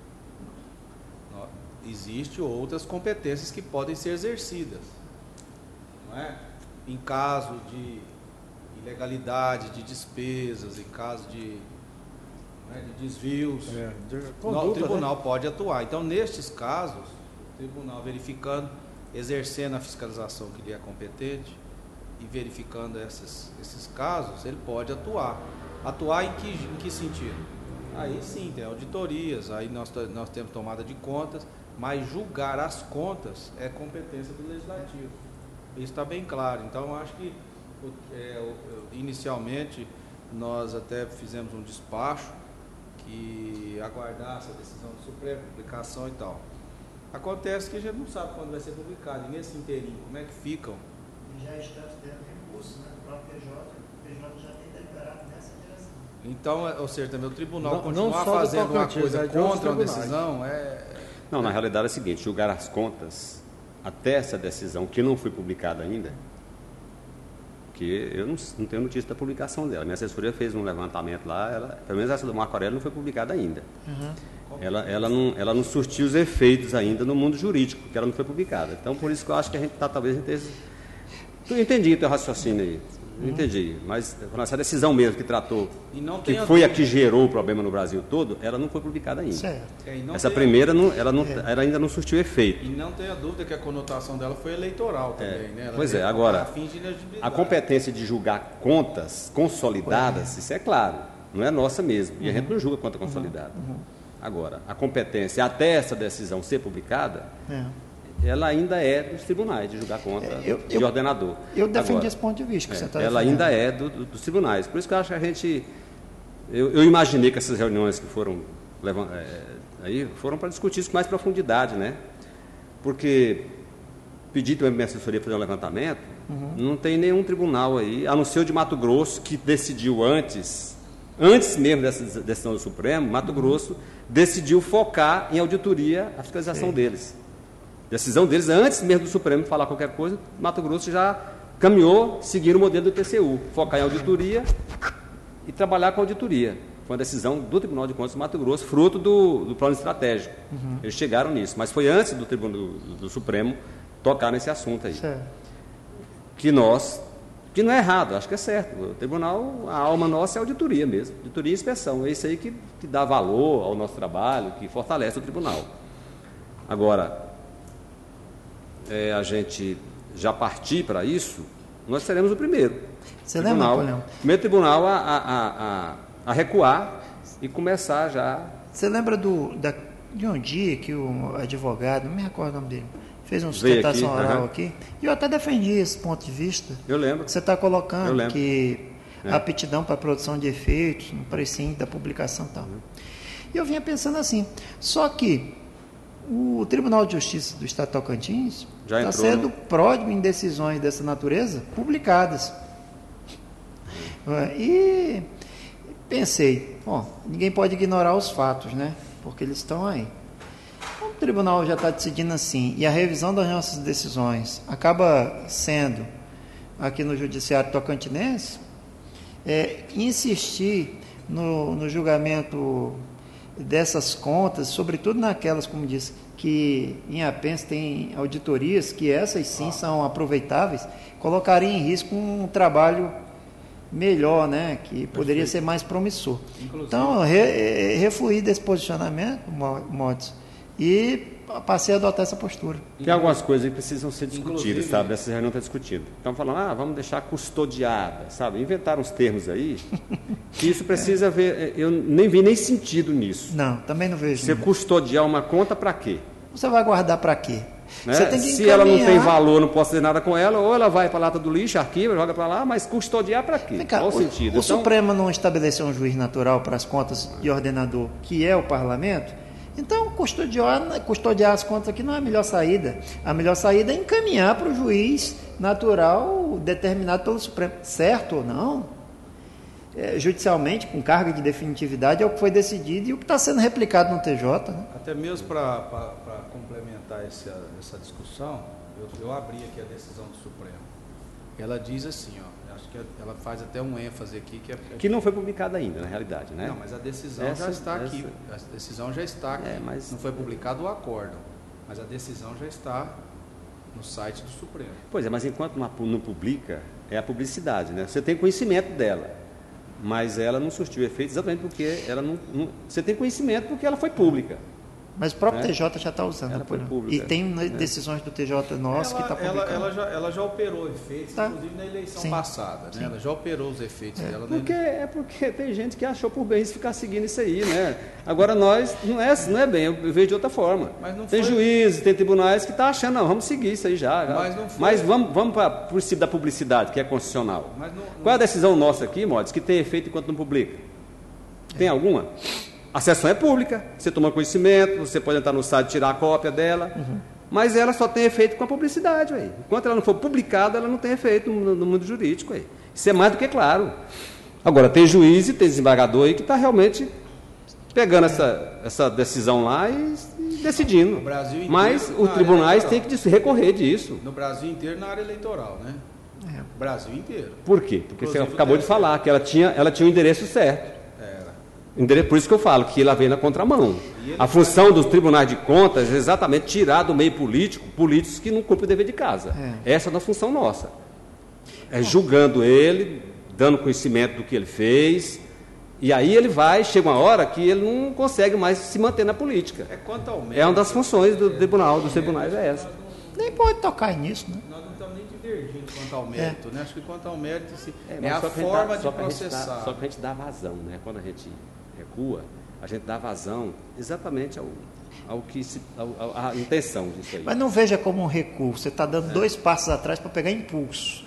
Existem outras competências que podem ser exercidas. Não é? Em caso de ilegalidade de despesas, em caso de de desvios, é, de conduta, o tribunal, né, pode atuar. Então, nestes casos, o tribunal verificando, exercendo a fiscalização que lhe é competente e verificando esses, esses casos, ele pode atuar. Atuar em que, em que sentido? Aí sim, tem auditorias, aí nós, nós temos tomada de contas, mas julgar as contas é competência do Legislativo. Isso está bem claro. Então, acho que, é, inicialmente, nós até fizemos um despacho que aguardasse a decisão do Supremo, publicação e tal. Acontece que a gente não sabe quando vai ser publicado. E nesse inteirinho, como é que ficam? Já estamos tendo recurso, né? O próprio P J, o P J já tem deliberado nessa direção. Então, ou seja, também o tribunal não, continuar não fazendo uma coisa é contra uma decisão é... Não, na realidade é o seguinte, julgar as contas até essa decisão, que não foi publicada ainda, que eu não, não tenho notícia da publicação dela. Minha assessoria fez um levantamento lá, ela, pelo menos essa do Marco Aurélio não foi publicada ainda. Uhum. ela, ela, não, ela não surtiu os efeitos ainda no mundo jurídico, porque ela não foi publicada. Então, por isso que eu acho que a gente está, talvez, a gente esteja... Eu entendi o teu raciocínio aí, eu entendi, mas essa decisão mesmo que tratou, E não que tenha foi a dúvida. que gerou o problema no Brasil todo, ela não foi publicada ainda. Certo. É, e não Essa tenha- primeira, não, ela, não, ela ainda não surtiu efeito. E não tenha dúvida que a conotação dela foi eleitoral também, É, né? Ela pois é, veio agora, a fins de elegibilidade. A competência de julgar contas consolidadas, isso é claro, não é nossa mesmo. E a gente não julga conta consolidada. Agora, a competência até essa decisão ser publicada, É. ela ainda é dos tribunais de julgar conta É, eu- de eu- ordenador. Eu defendi Agora, esse ponto de vista que é, você está ela ainda é do- do- dos tribunais. Por isso que eu acho que a gente... Eu, eu imaginei que essas reuniões que foram levan- é, aí foram para discutir isso com mais profundidade, né? Porque pedi também para a minha assessoria fazer um levantamento, não tem nenhum tribunal aí, a não ser o de Mato Grosso, que decidiu antes, antes mesmo dessa decisão do Supremo, Mato Grosso decidiu focar em auditoria a fiscalização deles. Decisão deles, antes mesmo do Supremo falar qualquer coisa, Mato Grosso já caminhou, seguir o modelo do T C U, focar em auditoria e trabalhar com auditoria. Foi uma decisão do Tribunal de Contas do Mato Grosso, fruto do, do plano estratégico. Eles chegaram nisso, mas foi antes do Tribunal do, do Supremo tocar nesse assunto aí. Certo. Que nós, que não é errado, acho que é certo. O tribunal, a alma nossa é auditoria mesmo, auditoria e inspeção. É isso aí que, que dá valor ao nosso trabalho, que fortalece o tribunal. Agora, é, a gente já partir para isso, nós seremos o primeiro. Você tribunal, lembra, Napoleão? primeiro tribunal a, a, a, a, a recuar e começar já. Você lembra do, da, de um dia que o advogado, não me recordo o nome dele, fez uma Veio sustentação aqui, oral aham. aqui, e eu até defendi esse ponto de vista. Eu lembro. Que você está Eu colocando lembro. que É. a aptidão para a produção de efeitos, no precinto da publicação e tal. E eu vinha pensando assim, só que o Tribunal de Justiça do Estado de Tocantins Já está entrou sendo no- pródigo em decisões dessa natureza publicadas. É, E pensei, bom, ninguém pode ignorar os fatos, né? Porque eles estão aí. O tribunal já está decidindo assim, e a revisão das nossas decisões acaba sendo, aqui no Judiciário Tocantinense, é, insistir no, no julgamento dessas contas, sobretudo naquelas, como disse, que em Apenas tem auditorias, que essas sim são aproveitáveis, colocaria em risco um trabalho melhor, né, que poderia ser mais promissor. Inclusive- Então, re, refluí desse posicionamento, Mo- Motes, e passei a adotar essa postura. Tem algumas coisas que precisam ser discutidas, Inclusive- sabe? Essa reunião está discutida. Estão falando, ah, vamos deixar custodiada, sabe? Inventaram uns termos aí, que isso precisa ver. Eu nem vi nem sentido nisso. Não, também não vejo. Você não. custodiar uma conta para quê? Você vai guardar para quê? Né? Você tem que Se ela não tem encaminhar- valor, não posso fazer nada com ela, ou ela vai para a lata do lixo, arquiva, joga para lá, mas custodiar para quê? Vem cá, Qual o o, sentido? o Então, Supremo não estabeleceu um juiz natural para as contas de ordenador, que é o parlamento? Então, custodiar, custodiar as contas aqui não é a melhor saída. A melhor saída é encaminhar para o juiz natural determinado pelo Supremo. Certo ou não? É, judicialmente, com carga de definitividade, é o que foi decidido e o que está sendo replicado no T J. Né? Até mesmo para complementar essa, essa discussão, eu, eu abri aqui a decisão do Supremo. Ela diz assim, ó, acho que ela faz até um ênfase aqui que é que não foi publicada ainda, na realidade, né? Não, mas a decisão Essa- já está aqui. essa- A decisão já está aqui. É, mas- Não foi publicado o acórdão, mas a decisão já está no site do Supremo. Pois é, mas enquanto não não publica, é a publicidade, né? Você tem conhecimento dela, mas ela não surtiu efeito exatamente porque ela não, não- Você tem conhecimento porque ela foi pública. Mas o próprio É. T J já está usando. Ela foi Napoleão. pública. E tem né, É. decisões do T J nosso que está ela, ela, publicando. ela, já, ela já operou efeitos, Tá. inclusive na eleição Sim. passada. Né? Ela já operou os efeitos dela na Porque, eleição. é porque tem gente que achou por bem ficar seguindo isso aí, né? Agora nós, não é, não é bem, eu vejo de outra forma. Mas não tem foi- juízes, tem tribunais que estão achando, não, vamos seguir isso aí já. já. Mas não foi- Mas vamos, vamos para o princípio da publicidade, que é constitucional. Mas não- Qual é a decisão nossa aqui, Modes, que tem efeito enquanto não publica? Tem alguma? A sessão é pública, você toma conhecimento, você pode entrar no site e tirar a cópia dela, mas ela só tem efeito com a publicidade. Ué. Enquanto ela não for publicada, ela não tem efeito no, no mundo jurídico. Ué. Isso é mais do que claro. Agora, tem juiz e tem desembargador aí que está realmente pegando essa, essa decisão lá e, e decidindo. O Brasil inteiro Mas na os área tribunais eleitoral. têm que recorrer disso. No Brasil inteiro, na área eleitoral, né? É. O Brasil inteiro. Por quê? Porque Inclusive, você acabou o de T S E. falar que ela tinha, ela tinha o endereço certo. Era. Endere- Por isso que eu falo que ela vem na contramão. A função dos tribunais de contas é exatamente tirar do meio político políticos que não cumprem o dever de casa. É. Essa é a função nossa. É julgando ele, dando conhecimento do que ele fez, e aí ele vai, chega uma hora que ele não consegue mais se manter na política. É, quanto ao mérito, é uma das funções do tribunal, dos tribunais é essa. Nem pode tocar nisso, né? Nós não estamos nem divergindo quanto ao mérito, é. né? Acho que quanto ao mérito se, é, é a forma dá, de processar. Dá, só que a gente dá vazão, né? Quando a gente recua, a gente dá vazão exatamente ao, ao que se, ao, à intenção disso aí. Mas não veja como um recuo, você está dando é. dois passos atrás para pegar impulso.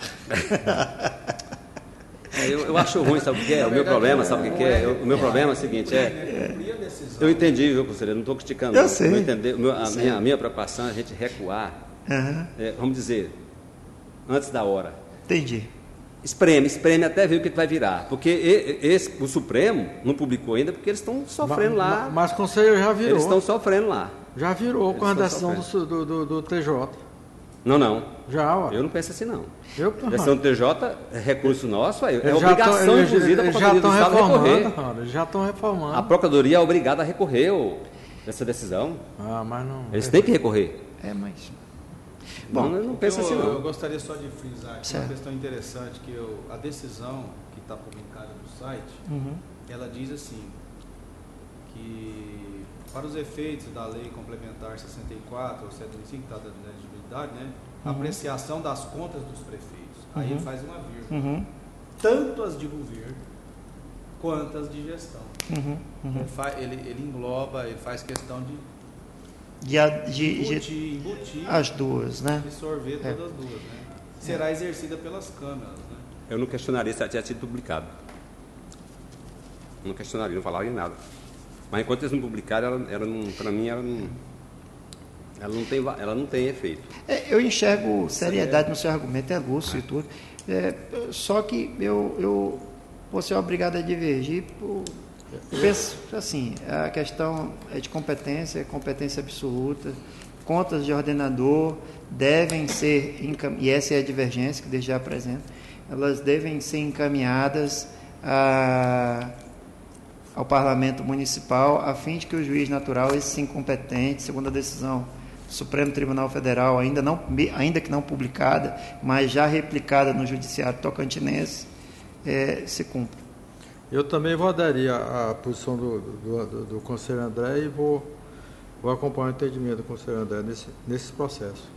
É, eu, eu acho ruim, sabe o que é? O meu problema, sabe o que é? O meu problema é o seguinte, é... Eu entendi, viu, conselheiro? Não estou criticando. Eu sei. Eu entendi, a, minha, a minha preocupação é a gente recuar, uhum. é, vamos dizer, antes da hora. Entendi. Espreme, espreme até ver o que vai virar. Porque esse, o Supremo não publicou ainda porque eles estão sofrendo mas, lá. Mas o conselho já virou. Eles estão sofrendo lá. Já virou eles com a decisão do, do, do, do T J. Não, não. Já, ó. Eu não penso assim, não. Eu, a decisão do T J é recurso nosso, é, é eles obrigação, tão, inclusive, eles, da Procuradoria do Estado a recorrer. Cara, eles já estão reformando. A Procuradoria é obrigada a recorrer ô, essa decisão. Ah, mas não... Eles têm que recorrer. É, mas... Bom, não, eu não penso eu, assim, não. Eu gostaria só de frisar aqui uma questão interessante, que eu, a decisão que está publicada no site, uhum. ela diz assim, que para os efeitos da Lei Complementar sessenta e quatro ou setenta e cinco, que está dando elegibilidade, né, a uhum. apreciação das contas dos prefeitos. Uhum. Aí ele faz uma vírgula. Uhum. Tanto as de governo, quanto as de gestão. Uhum. Uhum. Ele, fa, ele, ele engloba, ele faz questão de De, de, embutir, de embutir, as duas, né? Absorver é. todas as duas, né? Será é. exercida pelas câmeras, né? Eu não questionaria se ela tinha sido publicado. Não questionaria, não falaria em nada. Mas enquanto eles não publicaram, ela, ela não, para mim, ela não, ela não tem, ela não tem efeito. É, eu enxergo seriedade é. no seu argumento, é lúcido ah. e tudo. É, só que eu, eu vou ser obrigado a divergir por... Eu penso assim, a questão é de competência, competência absoluta, contas de ordenador devem ser, e essa é a divergência que desde já apresento, elas devem ser encaminhadas a, ao Parlamento Municipal, a fim de que o juiz natural, esse incompetente, segundo a decisão do Supremo Tribunal Federal, ainda, não, ainda que não publicada, mas já replicada no Judiciário Tocantinense, é, se cumpra. Eu também vou aderir à, à posição do, do, do, do conselheiro André e vou, vou acompanhar o entendimento do conselheiro André nesse, nesse processo.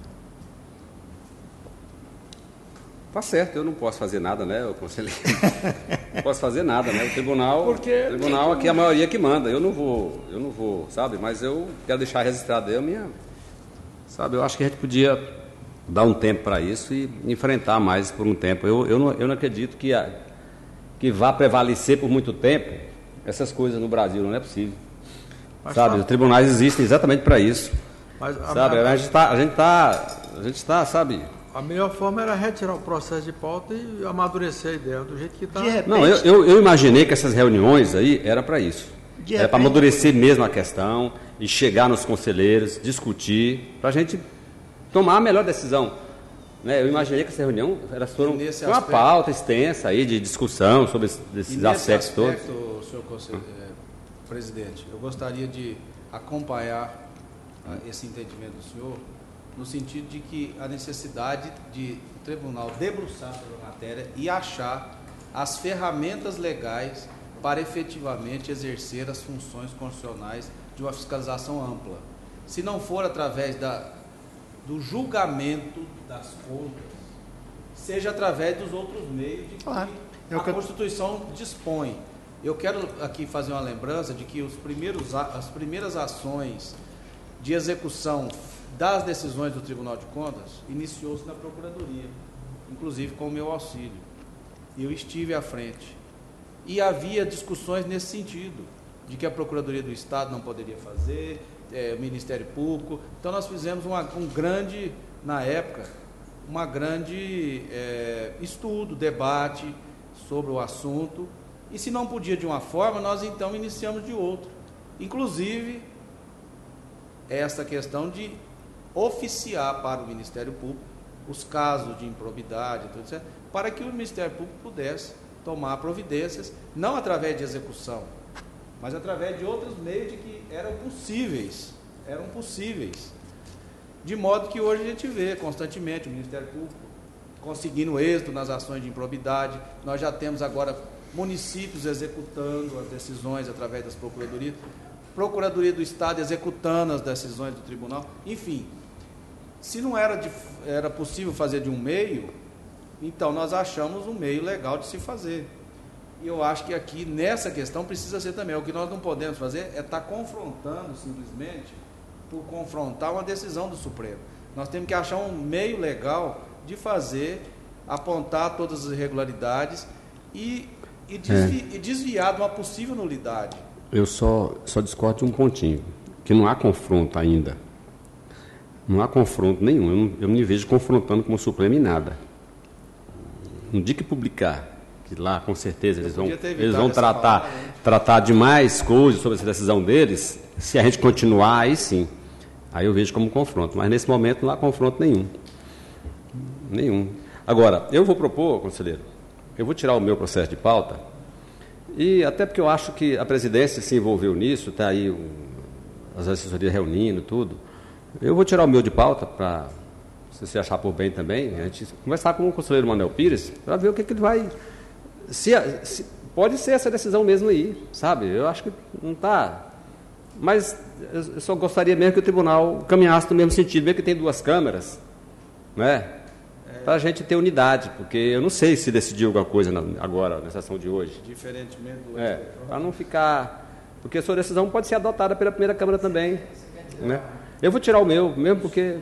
Tá certo, eu não posso fazer nada, né, o conselheiro? Não posso fazer nada, né? O tribunal, Porque, o tribunal aqui é a maioria que manda. Eu não vou, eu não vou, sabe? Mas eu quero deixar registrado aí a minha, sabe? Eu acho que a gente podia dar um tempo para isso e enfrentar mais por um tempo. Eu, eu, não, eu não acredito que a que vá prevalecer por muito tempo essas coisas no Brasil, não é possível. Mas sabe, tá... os tribunais existem exatamente para isso. Mas a, sabe, a, a gente está, a gente está, a gente está, sabe? A melhor forma era retirar o processo de pauta e amadurecer a ideia do jeito que está. Não, eu, eu, eu imaginei que essas reuniões aí era para isso. De era para amadurecer mesmo a questão e chegar nos conselheiros, discutir, para a gente tomar a melhor decisão. Eu imaginei que essa reunião era sobre uma aspecto, pauta extensa aí de discussão sobre esses aspectos aspecto, todos. Senhor conselheiro, é, presidente, eu gostaria de acompanhar a, esse entendimento do senhor no sentido de que a necessidade de o tribunal debruçar sobre a matéria e achar as ferramentas legais para efetivamente exercer as funções constitucionais de uma fiscalização ampla. Se não for através da do julgamento das contas, seja através dos outros meios de que claro, a que... Constituição dispõe. Eu quero aqui fazer uma lembrança de que os primeiros, as primeiras ações de execução das decisões do Tribunal de Contas iniciou-se na Procuradoria, inclusive com o meu auxílio. Eu estive à frente. E havia discussões nesse sentido, de que a Procuradoria do Estado não poderia fazer, É, o Ministério Público. Então nós fizemos uma, um grande, na época, uma grande é, estudo, debate sobre o assunto, e se não podia de uma forma, nós então iniciamos de outra. Inclusive, essa questão de oficiar para o Ministério Público os casos de improbidade, tudo certo, para que o Ministério Público pudesse tomar providências, não através de execução, mas através de outros meios de que eram possíveis, eram possíveis. De modo que hoje a gente vê constantemente o Ministério Público conseguindo êxito nas ações de improbidade. Nós já temos agora municípios executando as decisões através das procuradorias, Procuradoria do Estado executando as decisões do tribunal. Enfim, se não era, de, era possível fazer de um meio, então nós achamos um meio legal de se fazer. E eu acho que aqui, nessa questão, precisa ser também. O que nós não podemos fazer é estar confrontando, simplesmente, por confrontar uma decisão do Supremo. Nós temos que achar um meio legal de fazer, apontar todas as irregularidades e, e, desvi, é. e desviar de uma possível nulidade. Eu só, só discordo de um pontinho, que não há confronto ainda. Não há confronto nenhum. Eu não, eu não me vejo confrontando com o Supremo em nada. No dia que publicar, que lá com certeza eles vão, eles vão tratar, palavra, né? tratar de mais coisas sobre essa decisão deles, se a gente continuar, aí sim. Aí eu vejo como confronto. Mas nesse momento não há confronto nenhum. Nenhum. Agora, eu vou propor, conselheiro, eu vou tirar o meu processo de pauta, e até porque eu acho que a presidência se envolveu nisso, está aí um, as assessorias reunindo, tudo. Eu vou tirar o meu de pauta para, se você achar por bem também, a gente conversar com o conselheiro Manuel Pires para ver o que, que ele vai... Se, se, pode ser essa decisão mesmo aí, sabe? Eu acho que não está... Mas eu só gostaria mesmo que o tribunal caminhasse no mesmo sentido, mesmo que tem duas câmeras, né? Para a gente ter unidade, porque eu não sei se decidiu alguma coisa na, agora, na sessão de hoje. Diferentemente do... É, para não ficar... Porque a sua decisão pode ser adotada pela primeira Câmara também, né? Eu vou tirar o meu, mesmo porque...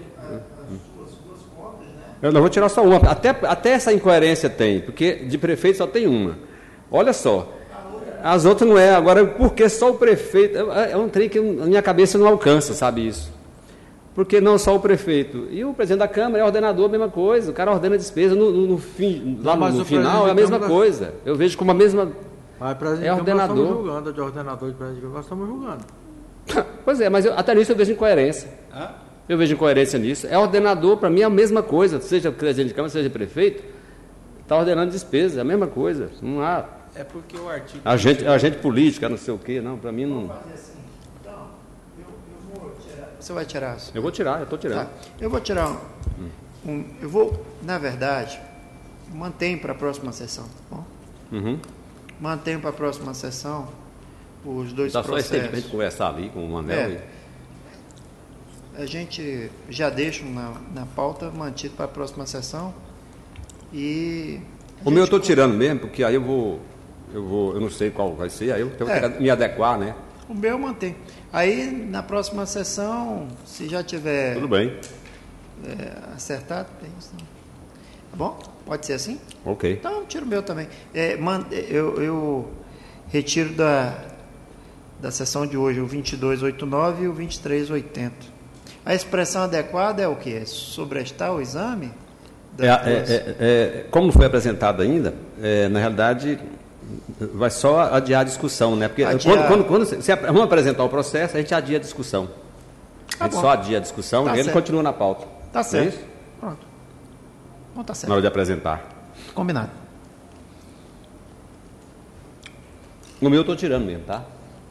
Eu não vou tirar só uma. Até, até essa incoerência tem, porque de prefeito só tem uma. Olha só, as outras não é. Agora, por que só o prefeito? É um trem que a minha cabeça não alcança, sabe isso? Porque não só o prefeito. E o presidente da Câmara é ordenador, a mesma coisa. O cara ordena a despesa no, no, no fim, lá no, no final, é a mesma coisa. Eu vejo como a mesma... Mas, é ordenador. Nós estamos julgando, de ordenador de presidente, nós estamos julgando. Pois é, mas eu, até nisso eu vejo incoerência. Hã? Eu vejo incoerência nisso. É ordenador, para mim, é a mesma coisa. Seja presidente de Câmara, seja prefeito, está ordenando despesa, é a mesma coisa. Não há... É porque o artigo... Agente, agente político, não sei o quê. Não, para mim não... Você vai tirar? Eu vou tirar, eu estou tirando. Tá. Eu vou tirar um, um... Eu vou, na verdade, mantenho para a próxima sessão, tá bom? Uhum. Mantenho para a próxima sessão os dois Dá processos. só esse tempo para a gente conversar ali com o Manel. É. E... A gente já deixa na, na pauta mantido para a próxima sessão. E... O meu eu estou tirando mesmo, porque aí eu vou, eu vou... Eu não sei qual vai ser, aí eu tenho é. que me adequar, né? O meu eu mantenho. Aí, na próxima sessão, se já tiver... Tudo bem. É, acertado, tem isso. Tá bom? Pode ser assim? Ok. Então, eu tiro o meu também. É, man, eu, eu retiro da, da sessão de hoje o vinte e dois oitenta e nove e o vinte e três oitenta. A expressão adequada é o quê? É sobrestar o exame? É, é, é, é, como não foi apresentado ainda, é, na realidade... Vai só adiar a discussão, né? Porque adiar... quando, quando, quando se, vamos apresentar o processo, a gente adia a discussão. A gente tá só adia a discussão tá e ele certo. Continua na pauta. Tá certo. É isso? Pronto. Bom, tá certo. Na hora de apresentar. Combinado. No meu eu estou tirando mesmo, tá?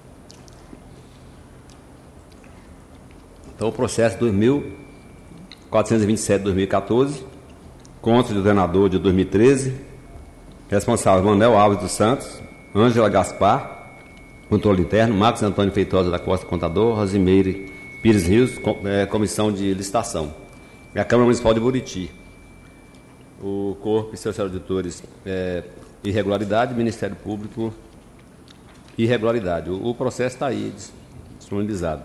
Então o processo dois mil quatrocentos e vinte e sete de dois mil e quatorze, contra o ordenador de dois mil e treze, responsável Manuel Alves dos Santos, Ângela Gaspar, controle interno, Marcos Antônio Feitosa da Costa, contador, Rosimeire Pires Rios, comissão de licitação. E a Câmara Municipal de Buriti. O corpo e seus auditores, é, irregularidade, Ministério Público, irregularidade. O, o processo está aí, disponibilizado.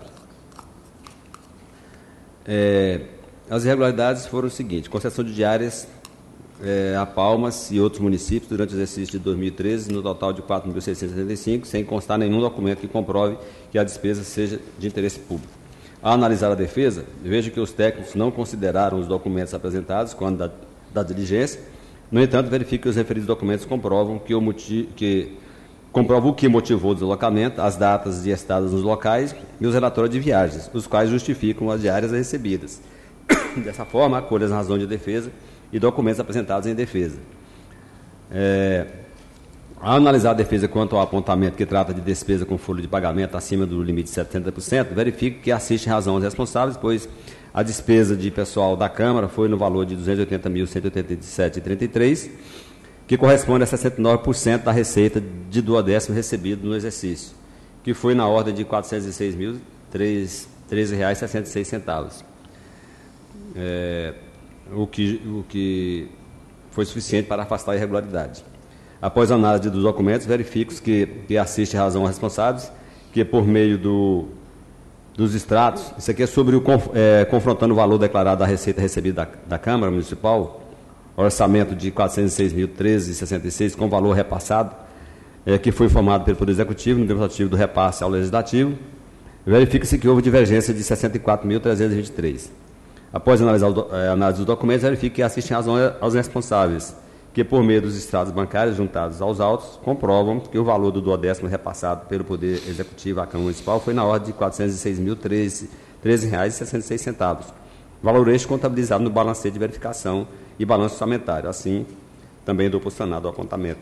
É, as irregularidades foram o seguinte: concessão de diárias É, a Palmas e outros municípios durante o exercício de dois mil e treze, no total de quatro mil seiscentos e setenta e cinco, sem constar nenhum documento que comprove que a despesa seja de interesse público. Ao analisar a defesa, vejo que os técnicos não consideraram os documentos apresentados quando da, da diligência. No entanto, verifico que os referidos documentos comprovam que o motivo, que comprovam o que motivou o deslocamento, as datas de estadas nos locais e os relatórios de viagens, os quais justificam as diárias recebidas. Dessa forma, acolho as razões de defesa e documentos apresentados em defesa. É, Ao analisar a defesa quanto ao apontamento que trata de despesa com folha de pagamento acima do limite de setenta por cento, verifica que assiste razão aos responsáveis, pois a despesa de pessoal da Câmara foi no valor de duzentos e oitenta mil, cento e oitenta e sete vírgula trinta e três, que corresponde a sessenta e nove por cento da receita de duodécimo recebido no exercício, que foi na ordem de quatrocentos e seis mil, treze reais e sessenta e seis centavos. É, o, que, o que foi suficiente para afastar a irregularidade. Após a análise dos documentos, verifico que, que assiste razão aos responsáveis, que por meio do, dos extratos, isso aqui é sobre o é, confrontando o valor declarado da receita recebida da, da Câmara Municipal, orçamento de quatrocentos e seis mil, treze reais e sessenta e seis, com valor repassado, é, que foi informado pelo Poder Executivo, no demonstrativo do repasse ao Legislativo, verifica-se que houve divergência de sessenta e quatro mil, trezentos e vinte e três. Após analisar o, é, análise dos documentos, verifica que assistem razão aos responsáveis, que por meio dos extratos bancários juntados aos autos, comprovam que o valor do duodécimo repassado pelo Poder Executivo à Câmara Municipal foi na ordem de quatrocentos e seis mil, treze reais e sessenta e seis centavos. Valor este contabilizado no balanceio de verificação e balanço orçamentário, assim também do posicionado ao apontamento.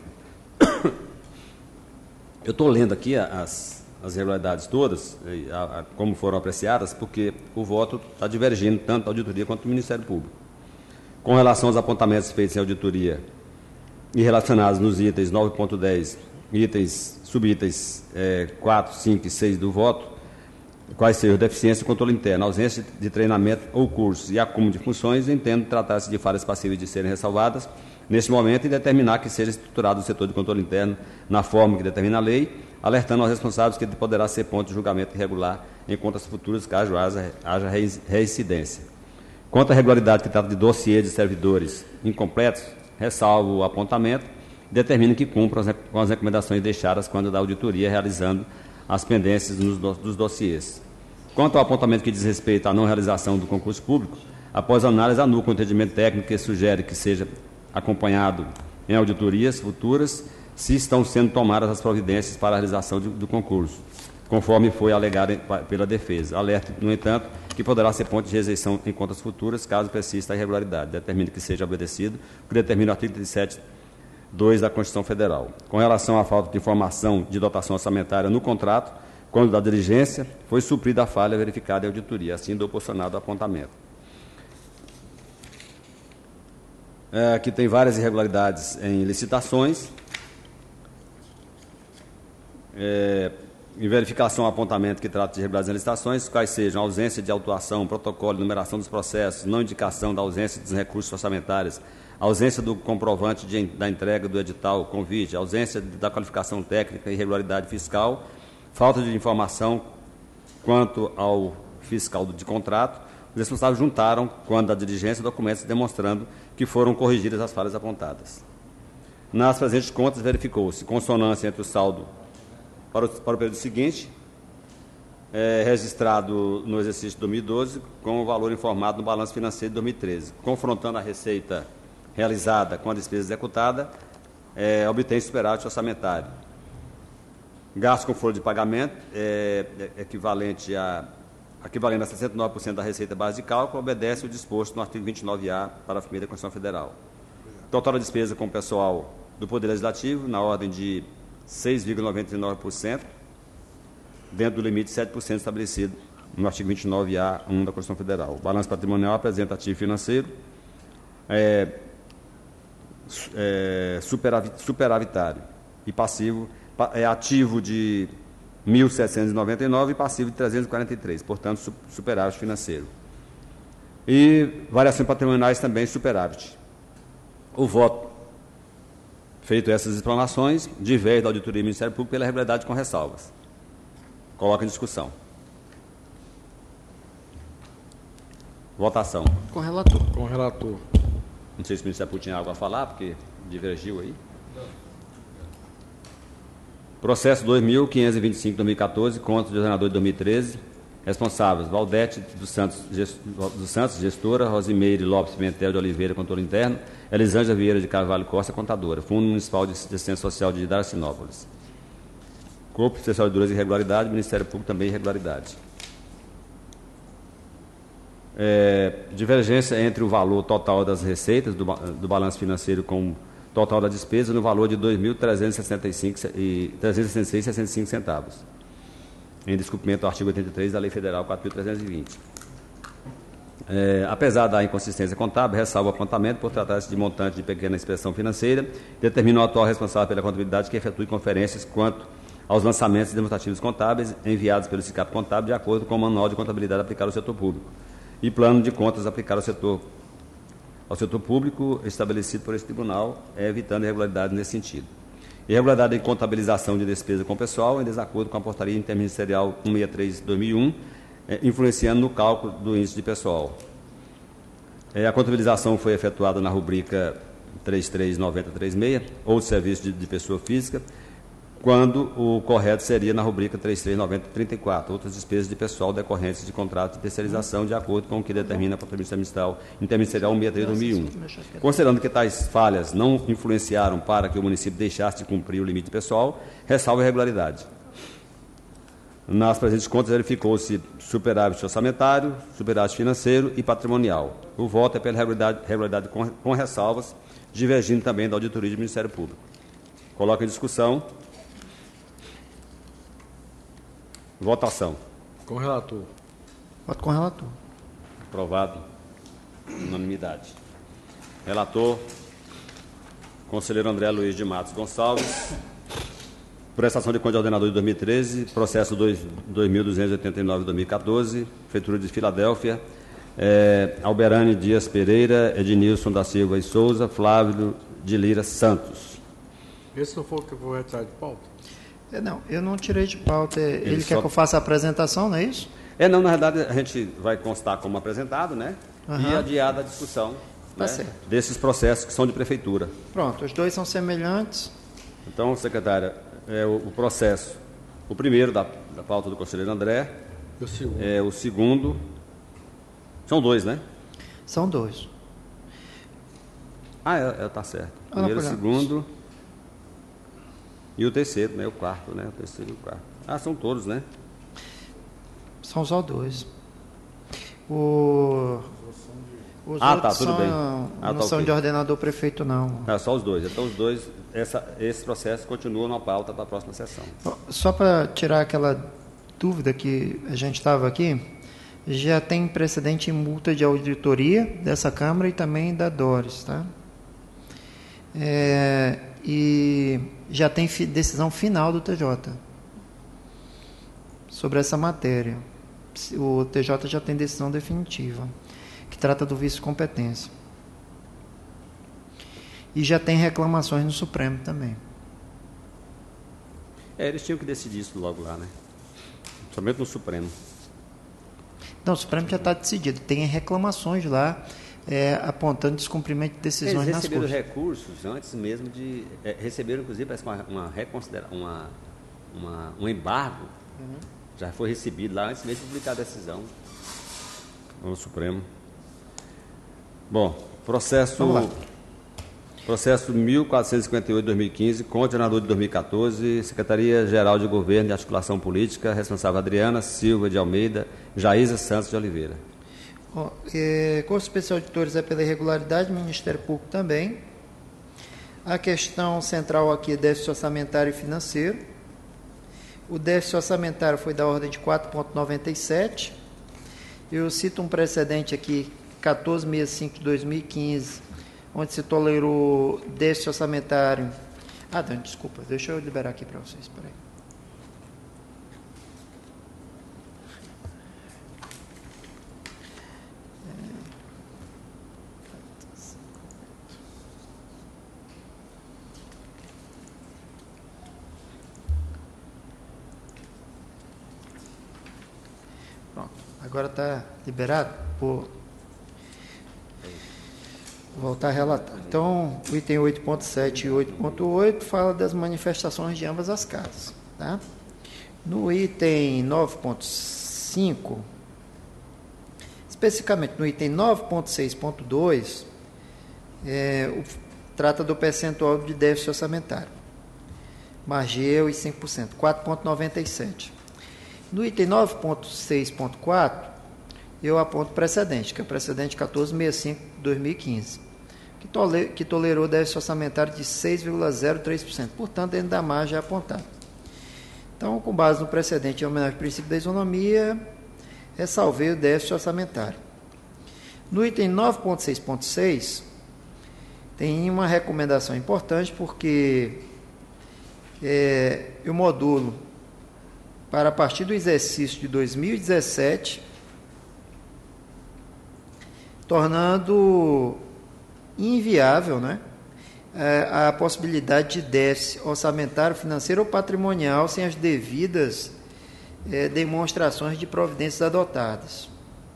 Eu estou lendo aqui as, as irregularidades todas, a, a, como foram apreciadas, porque o voto está divergindo tanto da auditoria quanto do Ministério Público. Com relação aos apontamentos feitos em auditoria e relacionados nos itens nove ponto dez, itens, subitens é, quatro, cinco e seis do voto, quais sejam deficiência e controle interno, ausência de treinamento ou cursos e acúmulo de funções, entendo tratar-se de falhas passíveis de serem ressalvadas neste momento e determinar que seja estruturado o setor de controle interno na forma que determina a lei, alertando aos responsáveis que ele poderá ser ponto de julgamento irregular em contas futuras caso haja, haja reincidência. Quanto à regularidade que trata de dossiê de servidores incompletos, ressalvo o apontamento, determina que cumpram com as recomendações deixadas quando da auditoria realizando as pendências nos do, dos dossiês. Quanto ao apontamento que diz respeito à não realização do concurso público, após a análise, anula o entendimento técnico que sugere que seja acompanhado em auditorias futuras se estão sendo tomadas as providências para a realização de, do concurso, conforme foi alegado pela defesa. Alerta, no entanto, que poderá ser ponto de rejeição em contas futuras, caso persista a irregularidade. Determina que seja obedecido o que determina o artigo trinta e sete, dois da Constituição Federal. Com relação à falta de informação de dotação orçamentária no contrato, quando da diligência, foi suprida a falha verificada em auditoria, assim do posicionado apontamento. É, aqui tem várias irregularidades em licitações. É, em verificação ao apontamento que trata de irregularidades em licitações, quais sejam a ausência de autuação, protocolo, numeração dos processos, não indicação da ausência dos recursos orçamentários, ausência do comprovante de, da entrega do edital, convite, ausência da qualificação técnica e irregularidade fiscal, falta de informação quanto ao fiscal de contrato. Os responsáveis juntaram, quando da diligência, documentos demonstrando que foram corrigidas as falhas apontadas. Nas presentes contas, verificou-se consonância entre o saldo para o, para o período seguinte, é, registrado no exercício de dois mil e doze, com o valor informado no balanço financeiro de dois mil e treze. Confrontando a receita realizada com a despesa executada, é, obtém superávit orçamentário. Gasto com folha de pagamento é, é equivalente a, equivalente a sessenta e nove por cento da receita base de cálculo, obedece o disposto no artigo vinte e nove A, parágrafo primeiro da Constituição Federal. Total da despesa com o pessoal do Poder Legislativo, na ordem de seis vírgula noventa e nove por cento, dentro do limite de sete por cento estabelecido no artigo vinte e nove A, um da Constituição Federal. O balanço patrimonial apresenta ativo financeiro é, é, superavit, superavitário e passivo, é ativo de mil setecentos e noventa e nove e passivo de trezentos e quarenta e três, portanto, superávit financeiro. E variações patrimoniais também superávit. O voto, feito essas explanações, diverge da auditoria do Ministério Público pela irregularidade com ressalvas. Coloca em discussão. Votação. Com o relator. Com o relator. Não sei se o Ministério Público tinha algo a falar, porque divergiu aí. Processo dois mil quinhentos e vinte e cinco, dois mil e quatorze, contra o ordenador de dois mil e treze. Responsáveis: Valdete dos Santos, dos Santos, gestora; Rosimeire Lopes Pimentel de Oliveira, controle interno; Elisângela Vieira de Carvalho Costa, contadora; Fundo Municipal de Assistência Social de Darcinópolis. Corpo Especial de Duras e Irregularidade; Ministério Público também irregularidade. É, divergência entre o valor total das receitas do, do balanço financeiro com total da despesa no valor de dois mil trezentos e sessenta e seis reais e sessenta e cinco centavos, em descumprimento do artigo oitenta e três da Lei Federal quatro mil trezentos e vinte. É, apesar da inconsistência contábil, ressalva o apontamento por tratar-se de montante de pequena expressão financeira, determina o atual responsável pela contabilidade que efetue conferências quanto aos lançamentos demonstrativos contábeis enviados pelo SICAP Contábil de acordo com o Manual de Contabilidade aplicado ao setor público e plano de contas aplicado ao setor, ao setor público estabelecido por esse tribunal, evitando irregularidades nesse sentido. Irregularidade em contabilização de despesa com pessoal, em desacordo com a portaria interministerial cento e sessenta e três de dois mil e um, é, influenciando no cálculo do índice de pessoal. É, a contabilização foi efetuada na rubrica três três nove zero três seis, ou de serviço de, de pessoa física, quando o correto seria na rubrica três três nove zero três quatro, outras despesas de pessoal decorrentes de contrato de terceirização, de acordo com o que determina a portaria interministerial, interministerial cento e sessenta e três de dois mil e um. Considerando que tais falhas não influenciaram para que o município deixasse de cumprir o limite pessoal, ressalva a irregularidade. Nas presentes contas, verificou-se superávit orçamentário, superávit financeiro e patrimonial. O voto é pela regularidade, regularidade com, com ressalvas, divergindo também da auditoria do Ministério Público. Coloco em discussão. Votação. Com o relator. Voto com o relator. Aprovado. Unanimidade. Relator, conselheiro André Luiz de Matos Gonçalves. Prestação de conta de ordenador de dois mil e treze, processo dois mil duzentos e oitenta e nove de dois mil e quatorze, Prefeitura de Filadélfia, é, Alberane Dias Pereira, Ednilson da Silva e Souza, Flávio de Lira Santos. Esse não foi o que eu vou retirar de pauta? É, não, eu não tirei de pauta. Ele, Ele quer só... que eu faça a apresentação, não é isso? É, não, na verdade a gente vai constar como apresentado, né? Uhum. E adiada a discussão, tá, né, certo, desses processos que são de prefeitura. Pronto, os dois são semelhantes. Então, secretária, é o, o processo, o primeiro da, da pauta do conselheiro André, o segundo. É o segundo, são dois, né? São dois. Ah, é, é, tá certo. Primeiro, o segundo e o terceiro, né? O quarto, né? O terceiro e o quarto. Ah, são todos, né? São só dois. O... Os ah, outros tá, tudo são, bem. não Ah, tá, são okay. de ordenador prefeito, não. Ah, só os dois. Então, os dois, essa, esse processo continua na pauta para a próxima sessão. Só para tirar aquela dúvida que a gente estava aqui, já tem precedente em multa de auditoria dessa Câmara e também da Dores, tá? É, e já tem fi, decisão final do T J sobre essa matéria. O T J já tem decisão definitiva, que trata do vício de competência. E já tem reclamações no Supremo também. É, eles tinham que decidir isso logo lá, né? Somente no Supremo. Não, o Supremo já está decidido. Tem reclamações lá, é, apontando descumprimento de decisões eles nas receberam cortes. recursos antes mesmo de... É, receberam, inclusive, parece uma, uma reconsideração, uma, uma, um embargo. Uhum. Já foi recebido lá antes mesmo de publicar a decisão no Supremo. Bom, processo... Processo mil quatrocentos e cinquenta e oito de dois mil e quinze, coordenador de dois mil e quatorze, Secretaria-Geral de Governo e Articulação Política, responsável Adriana Silva de Almeida, Jaísa Santos de Oliveira. Oh, é, Corpo Especial de Auditores é pela irregularidade, Ministério Público também. A questão central aqui é déficit orçamentário e financeiro. O déficit orçamentário foi da ordem de quatro vírgula noventa e sete. Eu cito um precedente aqui, quatorze sessenta e cinco de dois mil e quinze, onde se tolerou déficit orçamentário. Ah, não, desculpa, deixa eu liberar aqui para vocês, peraí. Pronto, agora está liberado por... Voltar a relatar. Então, o item oito ponto sete e oito ponto oito fala das manifestações de ambas as casas. Tá? No item nove ponto cinco, especificamente no item nove ponto seis ponto dois, é, o, trata do percentual de déficit orçamentário. Margeu e cinco por cento, quatro vírgula noventa e sete. No item nove ponto seis ponto quatro, eu aponto precedente, que é o precedente quatorze sessenta e cinco de dois mil e quinze. que, tole, que tolerou déficit orçamentário de seis vírgula zero três por cento, portanto, dentro da margem apontada. Então, com base no precedente em homenagem ao princípio da isonomia, ressalvei o déficit orçamentário. No item nove ponto seis ponto seis, tem uma recomendação importante, porque é, eu modulo para a partir do exercício de dois mil e dezessete, tornando inviável, né, a possibilidade de déficit orçamentário, financeiro ou patrimonial sem as devidas é, demonstrações de providências adotadas.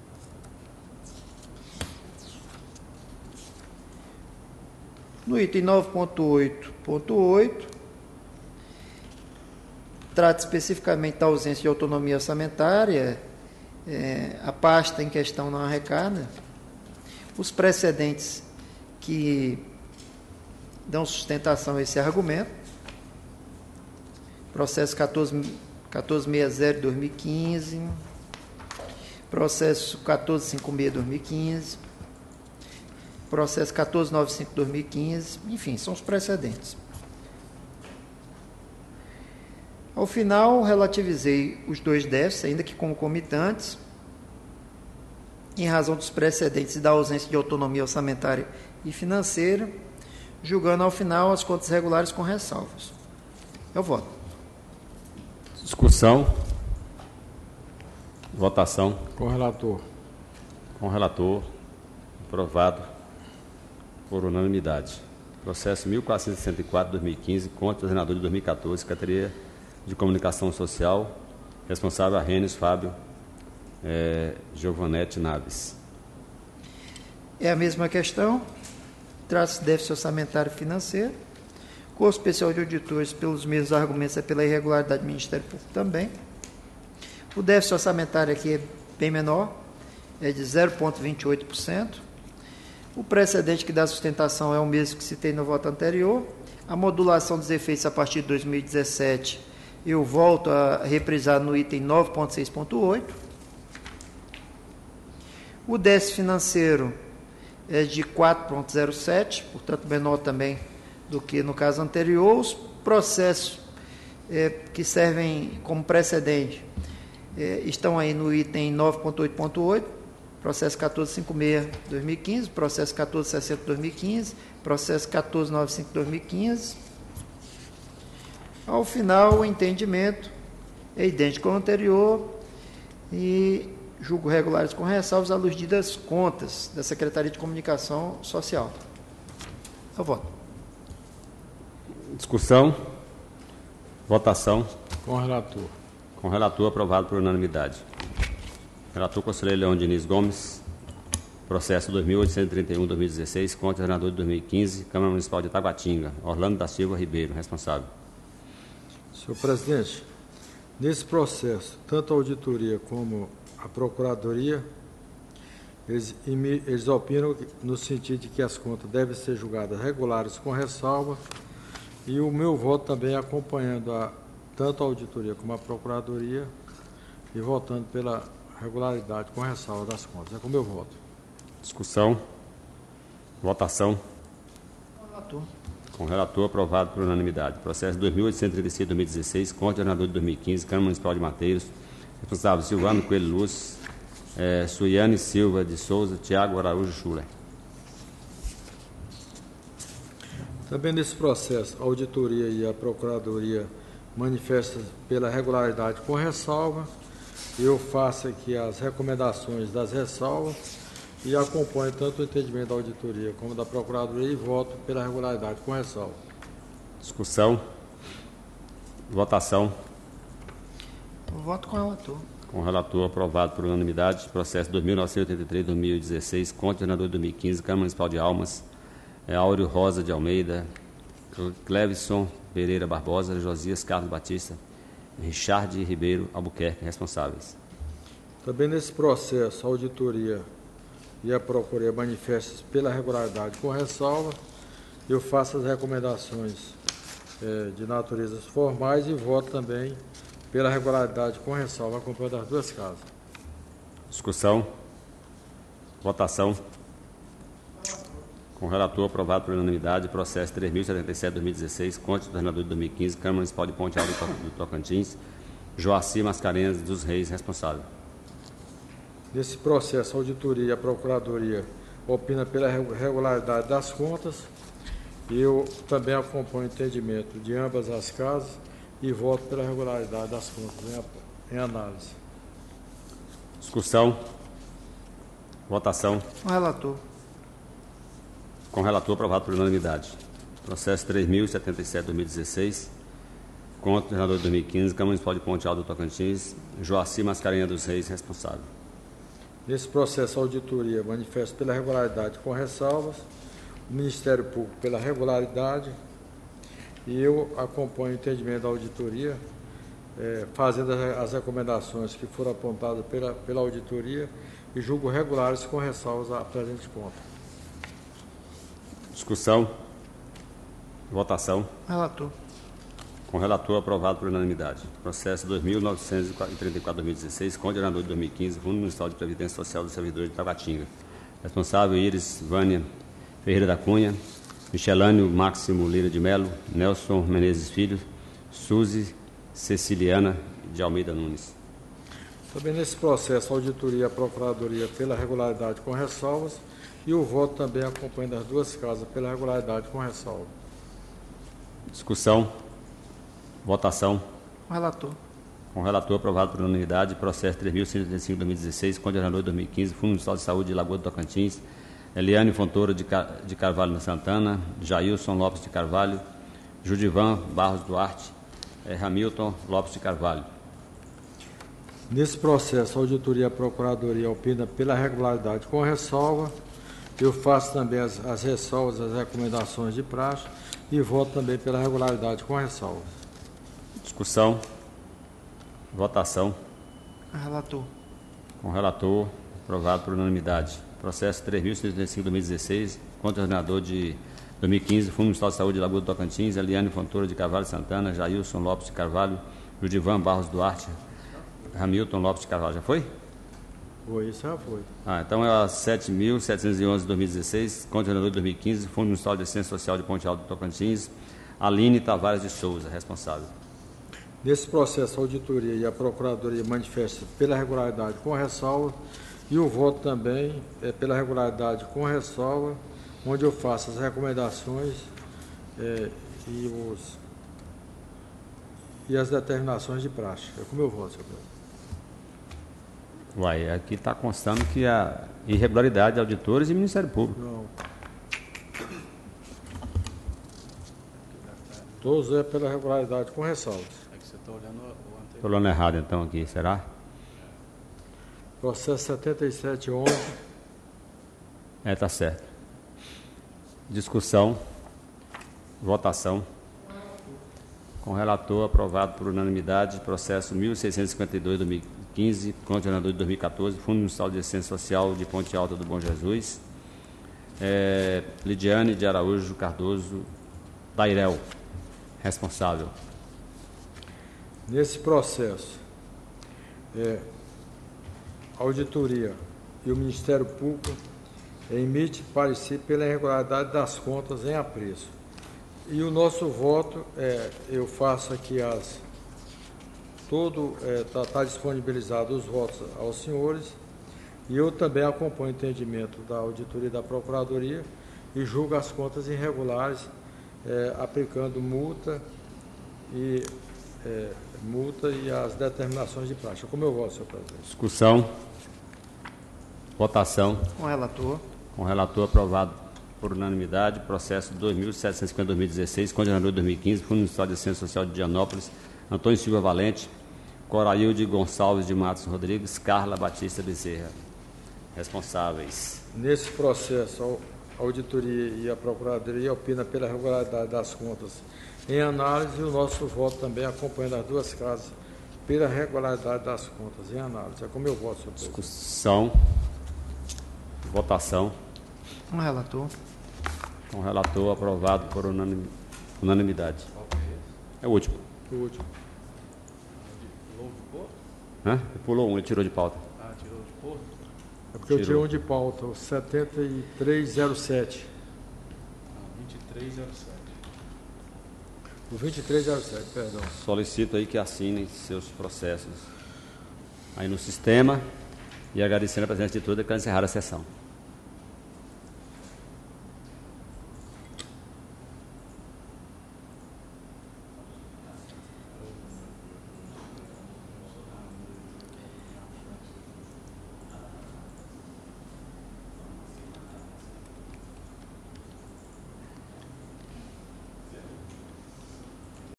No item nove ponto oito ponto oito, trata especificamente da ausência de autonomia orçamentária, é, a pasta em questão não arrecada. Os precedentes que dão sustentação a esse argumento: processo quatorze mil quatorze sessenta de dois mil e quinze, processo quatorze cinquenta e seis de dois mil e quinze, processo quatorze noventa e cinco de dois mil e quinze, enfim, são os precedentes. Ao final, relativizei os dois déficits, ainda que concomitantes, em razão dos precedentes e da ausência de autonomia orçamentária e financeira, julgando ao final as contas regulares com ressalvas. Eu voto. Discussão. Votação. Com o relator. Com o relator. Aprovado por unanimidade. Processo mil quatrocentos e sessenta e quatro de dois mil e quinze, contra o senador de dois mil e quatorze, Secretaria de Comunicação Social, responsável Arrhenius Fábio é, Giovanetti Naves. É a mesma questão. Trata-se de déficit orçamentário e financeiro. Corpo Especial de Auditores, pelos mesmos argumentos, é pela irregularidade do Ministério Público também. O déficit orçamentário aqui é bem menor, é de zero vírgula vinte e oito por cento. O precedente que dá sustentação é o mesmo que citei no voto anterior. A modulação dos efeitos a partir de dois mil e dezessete, eu volto a reprisar no item nove ponto seis ponto oito. O déficit financeiro é de quatro vírgula zero sete, portanto menor também do que no caso anterior. Os processos é, que servem como precedente é, estão aí no item nove ponto oito ponto oito, processo quatorze cinquenta e seis de dois mil e quinze, processo quatorze sessenta de dois mil e quinze, processo quatorze noventa e cinco de dois mil e quinze. Ao final, o entendimento é idêntico ao anterior e julgo regulares com ressalvas à luz das contas da Secretaria de Comunicação Social. Eu voto. Discussão. Votação. Com o relator. Com o relator, aprovado por unanimidade. Relator conselheiro Leão Diniz Gomes. Processo dois mil oitocentos e trinta e um de dois mil e dezesseis, contra o senador de dois mil e quinze, Câmara Municipal de Itaguatinga, Orlando da Silva Ribeiro, responsável. Senhor presidente, nesse processo, tanto a auditoria como a procuradoria, eles, eles opinam no sentido de que as contas devem ser julgadas regulares com ressalva, e o meu voto também acompanhando a, tanto a auditoria como a procuradoria e votando pela regularidade com ressalva das contas. É com o meu voto. Discussão. Votação. Relator. Com o relator, aprovado por unanimidade. Processo dois mil oitocentos e trinta e seis de dois mil e dezesseis, contra o senador de dois mil e quinze, Câmara Municipal de Mateiros, responsável Silvano Coelho Luz, é, Suiane Silva de Souza, Tiago Araújo Schuller. Também nesse processo, a auditoria e a procuradoria manifestam pela regularidade com ressalva. Eu faço aqui as recomendações das ressalvas e acompanho tanto o entendimento da auditoria como da procuradoria e voto pela regularidade com ressalva. Discussão. Votação. Eu voto com o relator. Com o relator, aprovado por unanimidade. Processo dois mil novecentos e oitenta e três de dois mil e dezesseis, contra o senador de dois mil e quinze, Câmara Municipal de Almas, é, Áureo Rosa de Almeida, Clevison Pereira Barbosa, Josias Carlos Batista, Richard Ribeiro Albuquerque, responsáveis. Também nesse processo, a auditoria e a procuradoria manifestam pela regularidade com ressalva. Eu faço as recomendações é, de naturezas formais e voto também pela regularidade com ressalva, acompanhando as duas casas. Discussão. Votação. Com Com o relator, aprovado por unanimidade, processo três mil e setenta e sete, dois mil e dezesseis, contra do governador de dois mil e quinze, Câmara Municipal de Ponte Alta do Tocantins, Joaci Mascarenhas dos Reis, responsável. Nesse processo, a auditoria e a procuradoria opina pela regularidade das contas. Eu também acompanho o entendimento de ambas as casas e voto pela regularidade das contas em, em análise. Discussão. Votação. Com o relator. Com o relator, aprovado por unanimidade. Processo três mil e setenta e sete, dois mil e dezesseis, contra o governador de dois mil e quinze, Câmara Municipal de Ponte Alta do Tocantins, Joaci Mascarenhas dos Reis, responsável. Nesse processo, a auditoria manifesta pela regularidade com ressalvas, o Ministério Público pela regularidade, e eu acompanho o entendimento da auditoria, é, fazendo as recomendações que foram apontadas pela, pela auditoria e julgo regulares com ressalvas à presente conta. Discussão. Votação. Relator. Com o relator, aprovado por unanimidade. Processo dois mil novecentos e trinta e quatro, dois mil e dezesseis, contra o governador de dois mil e quinze, Fundo Municipal de Previdência Social dos Servidores de Taguatinga. Responsável, Iris Vânia Ferreira da Cunha, Michelânio Máximo Lira de Melo, Nelson Menezes Filho, Suzy Ceciliana de Almeida Nunes. Também nesse processo, a auditoria e a procuradoria pela regularidade com ressalvas e o voto também acompanha das duas casas pela regularidade com ressalva. Discussão. Votação. Com o relator. Com o relator, aprovado por unanimidade, processo três mil cento e setenta e cinco, dois mil e dezesseis, contra o governador de dois mil e quinze, Fundo Municipal de Saúde de Lagoa do Tocantins, Eliane Fontoura de, Car... de Carvalho Santana, Jailson Lopes de Carvalho, Judivan Barros Duarte, eh, Hamilton Lopes de Carvalho. Nesse processo, a auditoria e a procuradoria opina pela regularidade com ressalva. Eu faço também as, as ressalvas, as recomendações de praxe e voto também pela regularidade com ressalvas. Discussão. Votação. Com o relator. Com o relator, aprovado por unanimidade. Processo três mil cento e setenta e cinco, dois mil e dezesseis, contra o governador de dois mil e quinze, Fundo Municipal de Saúde de Lagoa do Tocantins, Eliane Fontoura de Carvalho Santana, Jailson Lopes de Carvalho, Judivan Barros Duarte, Hamilton Lopes de Carvalho. Já foi? Foi, isso já foi. Ah, então é a sete mil setecentos e onze de dois mil e dezesseis, contra o governador de dois mil e quinze, Fundo Municipal de Assistência Social de Ponte Alta do Tocantins, Aline Tavares de Souza, responsável. Nesse processo, a auditoria e a procuradoria manifestam pela regularidade com ressalva e o voto também é pela regularidade com ressalva, onde eu faço as recomendações é, e, os, e as determinações de praxe. É como eu voto, senhor presidente. Uai, aqui está constando que a irregularidade de auditores e Ministério Público. Não. Todos é pela regularidade com ressalvas. É que você está olhando o anterior. Estou olhando errado então aqui, será? Processo setenta e sete onze. É, está certo. Discussão. Votação. Com o relator, aprovado por unanimidade, processo mil seiscentos e cinquenta e dois, dois mil e quinze, contra o governador de dois mil e quatorze, Fundo Municipal de Assistência Social de Ponte Alta do Bom Jesus, é, Lidiane de Araújo Cardoso Dairel, responsável. Nesse processo, é, a auditoria e o Ministério Público emite parecer pela irregularidade das contas em apreço. E o nosso voto, é, eu faço aqui as... Todo está é, tá disponibilizado os votos aos senhores e eu também acompanho o entendimento da auditoria e da procuradoria e julgo as contas irregulares, é, aplicando multa e é, multa e as determinações de praxe. Como eu voto, senhor presidente? Discussão. Votação. Com o relator. Com o relator, aprovado por unanimidade, processo dois mil setecentos e cinquenta, dois mil e dezesseis, condenador de dois mil e quinze, Fundo Municipal de Assistência Social de Dianópolis, Antônio Silva Valente, Corailde Gonçalves de Matos Rodrigues, Carla Batista Bezerra. Responsáveis. Nesse processo, a auditoria e a procuradoria opinam pela regularidade das contas em análise e o nosso voto também acompanhando as duas casas pela regularidade das contas em análise. É como eu voto, senhor presidente. Discussão. Votação. Com o relator. Com o relator, aprovado por unanim, unanimidade. É o último. O último. Hã? Ele pulou um, ele tirou de pauta. Ah, tirou de porto? É porque eu Tirou. tirei um de pauta, o setenta e três zero sete. três zero sete. O vinte e três zero sete, perdão. Solicito aí que assinem seus processos aí no sistema e agradecendo a presença de todos e quero encerrar a sessão.